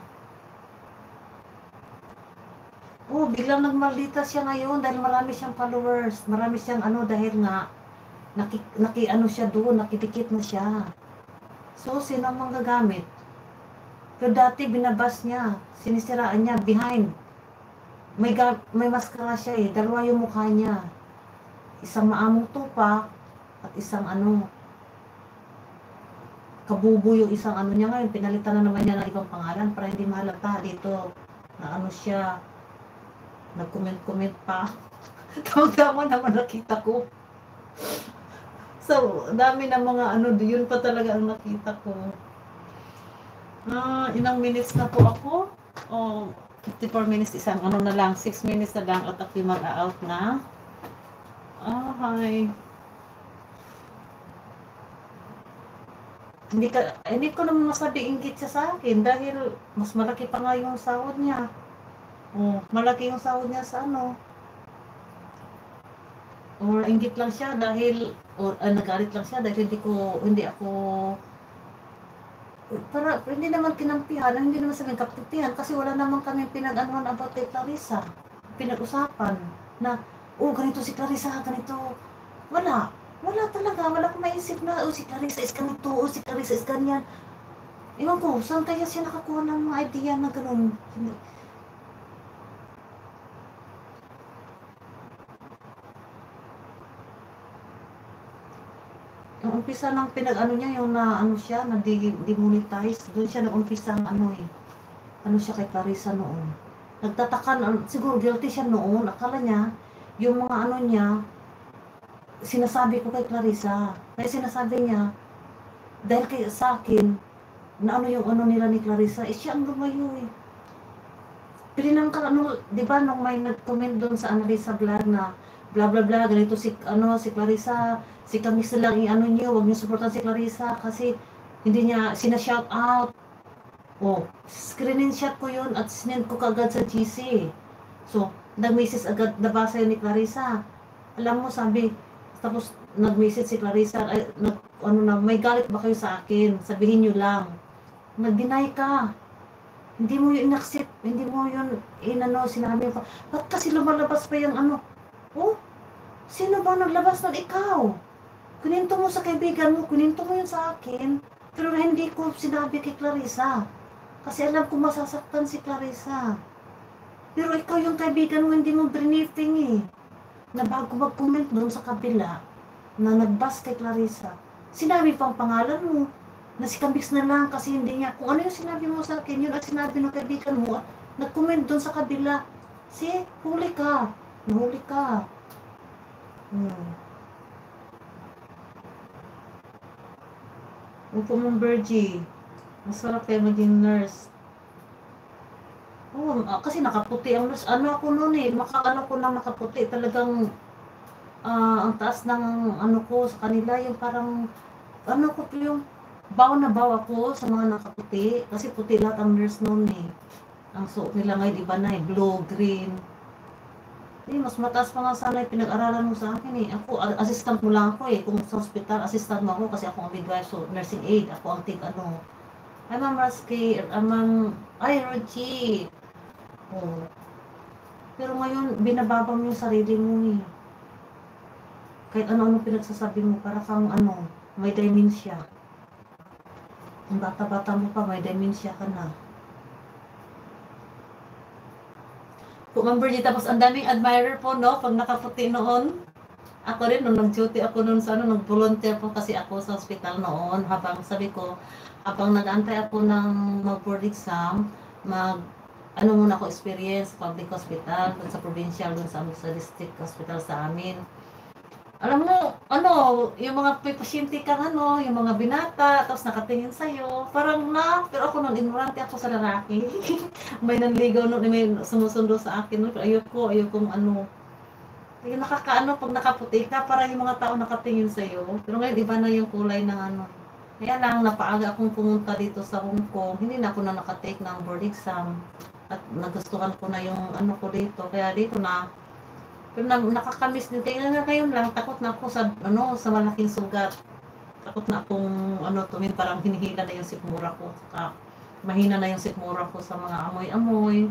Biglang nagmaldita siya ngayon dahil marami siyang followers. Marami siyang dahil nga siya doon, nakidikit na siya. So, sino ang manggagamit? Pero dati binabas niya, sinisiraan niya behind. May maskara siya eh, dalawa yung mukha niya. Isang maamong tupa at isang kabubo yung isang niya ngayon. Pinalitan na naman niya ng ibang pangalan para hindi mahalata dito na siya. Nag-comment pa. Tama naman nakita ko. So, dami na mga yun pa talaga ang nakita ko. Ilang minutes na po ako? 54 minutes, isang na lang, 6 minutes na lang at ako mag-out na. Hi. Hindi ko naman masabi inggit siya sa akin dahil mas malaki pa nga yung sahod niya. Malaki yung sahod niya sa or inggit lang siya dahil nagalit lang siya dahil hindi ako hindi naman kinampihan, hindi naman sabihin kaptipihan kasi wala naman kami pinag-anuhan about kay Clarissa, pinag-usapan na ganito si Clarissa, ganito. Wala talaga, wala akong maisip na si Clarissa is ganito, si Clarissa is ganyan. Ewan ko, saan kaya siya nakakuha ng mga idea na gano'n? Yung umpisa ng niya, yung siya, na-demonetize, doon siya nag-umpisa siya kay Clarissa noon. Nagtataka, siguro guilty siya noon, akala niya, yung mga niya, sinasabi ko kay Clarissa. Kaya sinasabi niya, dahil sa akin, na yung nila ni Clarissa, siya ang lumayo eh. Pwede nang di ba nung may nag-comment doon sa Annalisa vlog na bla bla bla, ganito si Clarissa, si Camis na lang i-ano niyo, wag niyo suportahan si Clarissa kasi hindi niya sina-shout out. Oh, screenshot ko yun at sinend ko kagad sa GC. So, nag-message agad, nabasa yun ni Clarissa. Alam mo, sabi, tapos nag-message si Clarissa, ay, may galit ba kayo sa akin? Sabihin niyo lang. Nag-deny ka. Hindi mo yun in-accept, hindi mo yun sinabi ko. Ba't kasi lumalabas pa yung Oh, sino ba naglabas ng ikaw? Kuninto mo sa kaibigan mo, kuninto mo yun sa akin. Pero hindi ko sinabi kay Clarissa. Kasi alam ko masasaktan si Clarissa. Pero ikaw yung kaibigan mo, hindi mo briefing eh. Na bago mag-comment doon sa kabila, na nagbas kay Clarissa, sinabi pang pangalan mo, na si Camis na lang kasi hindi niya, kung ano yung sinabi mo sa akin, yun at sinabi ng kaibigan mo, nag-comment doon sa kabila. Huli ka. Nahuli ka. Upo mong Virgie. Masarap kayo maging nurse. Oh, kasi nakaputi ang nurse. Ano ako noon eh, ko lang nakaputi. Talagang, ang taas ng ko sa kanila, yung parang, ko yung, baw na baw ako sa mga nakaputi. Kasi puti lahat ang nurse noon eh. Ang suot nila ngayon iba na eh, blue, green. Mas mataas pa nga sana yung pinag-aralan mo sa akin eh. Ako, assistant mo lang ako eh. Kung sa hospital, assistant mo ako kasi ako ang midwife, so nursing aid. Ako ang Ay, Ma'am Raski, ay, Rochi. Oh. Pero ngayon, binababa mo yung sarili mo eh. Kahit ano-ano pinagsasabi mo, para kang may dementia. Ang bata-bata mo pa, may dementia ka na. Kung Ma'am Virgie, tapos ang daming admirer po, no? Pag nakaputi noon. Ako rin, nung nag-duty ako noon sa nag-volunteer po kasi ako sa hospital noon. Habang nag-antay ako ng mag-board exam, muna ako experience, public hospital, dun sa provincial, dun sa district hospital sa amin. Alam mo, yung mga pasyente kang yung mga binata, tapos nakatingin sa'yo, parang pero ako nun, ignorante ako sa lalaki. May nanligaw nun, may sumusundo sa akin, pero ayokong yung pag nakaputi ka, parang yung mga tao nakatingin sa'yo. Pero ngayon, iba na yung kulay ng Kaya lang, napaaga akong pumunta dito sa Hong Kong, hindi na ako na nakatake ng board exam. At nagustuhan ko na yung ko dito, kaya dito na. Pero nakakamiss din. Kaya nga ngayon lang, takot na ako sa malaking sugat. Takot na akong tumin, parang hinihila na yung sikmura ko. Saka, mahina na yung sikmura ko sa mga amoy-amoy.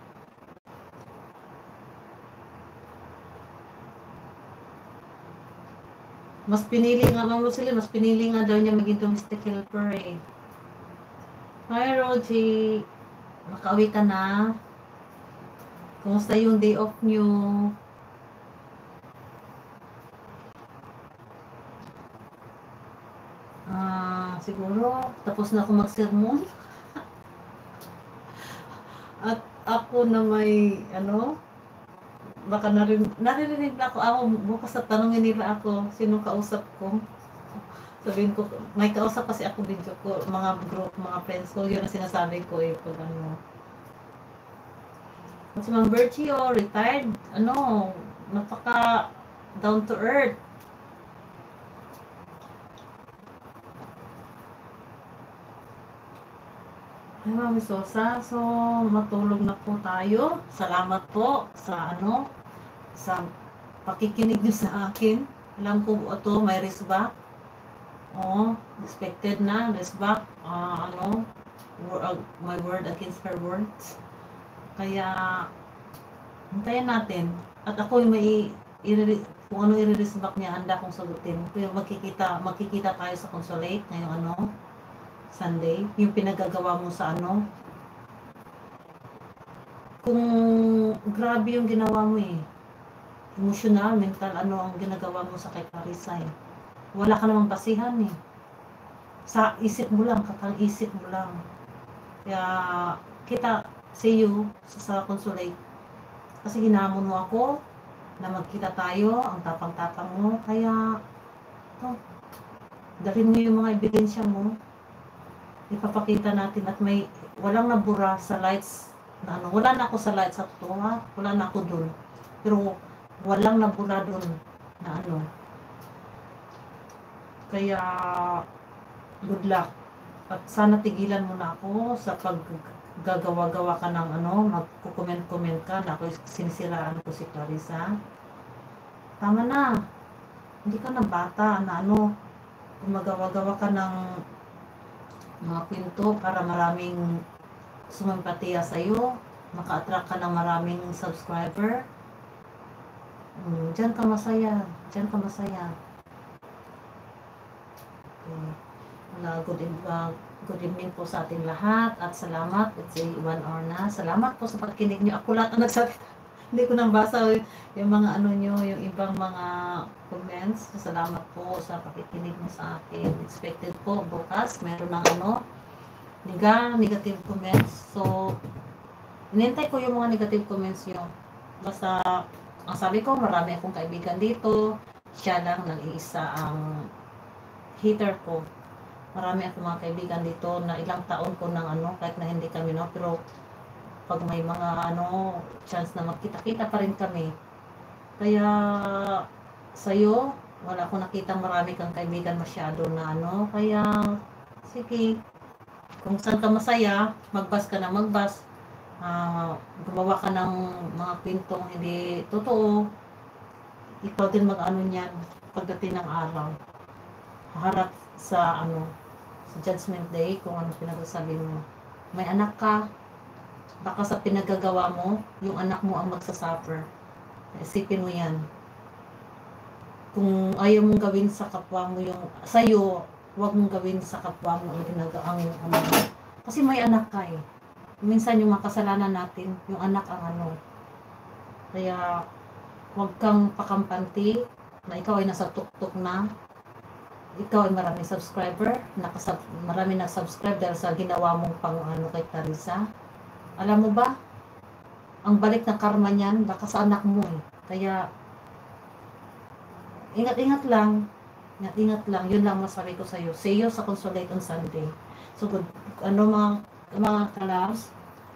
Mas pinili nga daw niya maging domestic helper eh. Hi Rogie, makauwi ka na? Kumusta yung day off niyo? Siguro, tapos na ako mag-sermon. At ako na may, baka naririnig na ako, bukas na tanongin nila ako, sino kausap ko. Sabihin ko, may kausap kasi ako video ko, mga group, mga friends ko, yun ang sinasabi ko eh, pag Si Ma'am Virgie, retired, napaka down to earth. Ay, Mami Sosa, so matulog na po tayo. Salamat po sa sa pakikinig niyo sa akin. Alam ko ito, may risback. Expected na, risback. My word against her words. Kaya, hintayin natin. At ako yung kung ano i-risback niya, handa kong sagutin. Kaya magkikita tayo sa consulate ngayong Sunday, yung pinagagawa mo sa kung grabe yung ginawa mo eh, emotional, mental, ang ginagawa mo sa kay Clarissa eh. Wala ka namang basihan eh. Sa isip mo lang, kakang-isip mo lang. Kaya, see you sa consulate. Kasi hinamon mo ako na magkita tayo, ang tapang-tapang mo, kaya, dalhin mo yung mga ebidensya mo. Ipapakita natin at walang nabura sa lights Na ano, wala na ako sa light sa totoo ha. Wala na ako dun. Pero walang nabula dun na ano. Kaya good luck. At sana tigilan mo na ako sa paggagawa-gawa ka ng ano, magko-comment-comment ka na ako sinisiraan ko si Clarissa. Tama na. Hindi ka na bata na ano, gumagawa-gawa ka ng mga kwento para maraming sumampatiya sa'yo, maka-attract ka ng maraming subscriber. Diyan ka masaya. Diyan ka masaya. Okay. Good evening po sa ating lahat at salamat. It's 1 hour na. Salamat po sa pagkinig niyo. Ako lahat ang nagsalita. Hindi ko nang basa yung mga ano nyo, yung ibang mga comments. Salamat po sa pakikinig mo sa akin. Expected po bukas meron ng ano, negative comments. So, inintay ko yung mga negative comments nyo. Basta, ang sabi ko, marami akong kaibigan dito. Siya lang nag-iisa ang hater ko. Marami akong mga kaibigan dito na ilang taon ko nang ano, kahit na hindi kami no, pero pag may mga ano, chance na magkita-kita pa rin kami. Kaya sa'yo, wala akong nakitang marami kang kaibigan masyado na ano, kaya sige, kung saan ka masaya, magbas ka na magbas, gumawa ka ng mga kwentong hindi totoo, ikaw din mag-ano niyan pagdating ng araw. Harap sa ano, sa Judgment Day, kung ano pinagsasabi mo. May anak ka, baka sa pinagagawa mo, yung anak mo ang magsasuffer. Isipin mo yan. Kung ayaw mong gawin sa kapwa mo yung sa'yo, huwag mong gawin sa kapwa mo ang ginagaang ano. Kasi may anak ka eh. Minsan yung makasalanan natin, yung anak ang ano. Kaya huwag kang pakampanti na ikaw ay nasa tuktok na. Ikaw ay maraming subscriber, marami na-subscribe dahil sa ginawa mong pang ano kay Clarissa. Alam mo ba, ang balik ng karma niyan, baka sa anak mo eh. Kaya, ingat-ingat lang. Ingat-ingat lang. Yun lang masabi ko sa'yo. See you sa Consolate on Sunday. So, mga kalabs,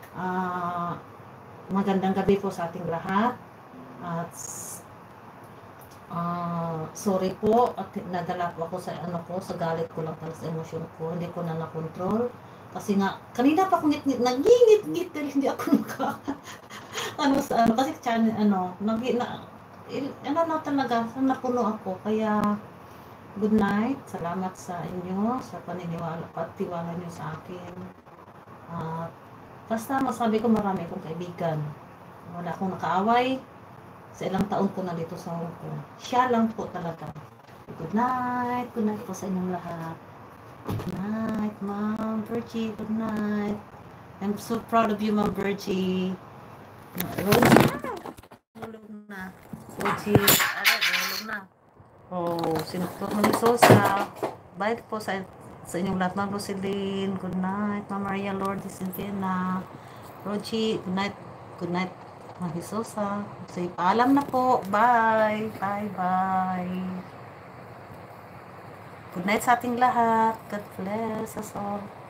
magandang gabi po sa ating lahat. At, sorry po at nadala po ako sa ano ko, sa galit ko lang talaga sa emosyon ko. Hindi ko na nakontrol. Kasi nga, kanina pa akong nagingit-ngit dahil hindi ako kasi channel, talaga, napuno ako. Kaya, good night. Salamat sa inyo, sa paniniwala, pagtiwala nyo sa akin. Basta masabi ko marami akong kaibigan. Wala akong nakaaway. Sa ilang taon ko na dito sa Hong Kong. Siya lang po talaga. Good night. Good night po sa inyong lahat. Good night, Ma'am Virgie. Good night. I'm so proud of you, Ma'am Virgie. Hulog na. Virgie. Hulog na. Oh, sinukot mo ni Sosa. Bye po sa inyong lahat. Ma'am Roseline. Good night. Ma'am Maria Lourdes Centena. Virgie. Good night. Good night. Mahisosa. So, paalam na po. Bye. Bye. Good night sa ating lahat. God bless us all.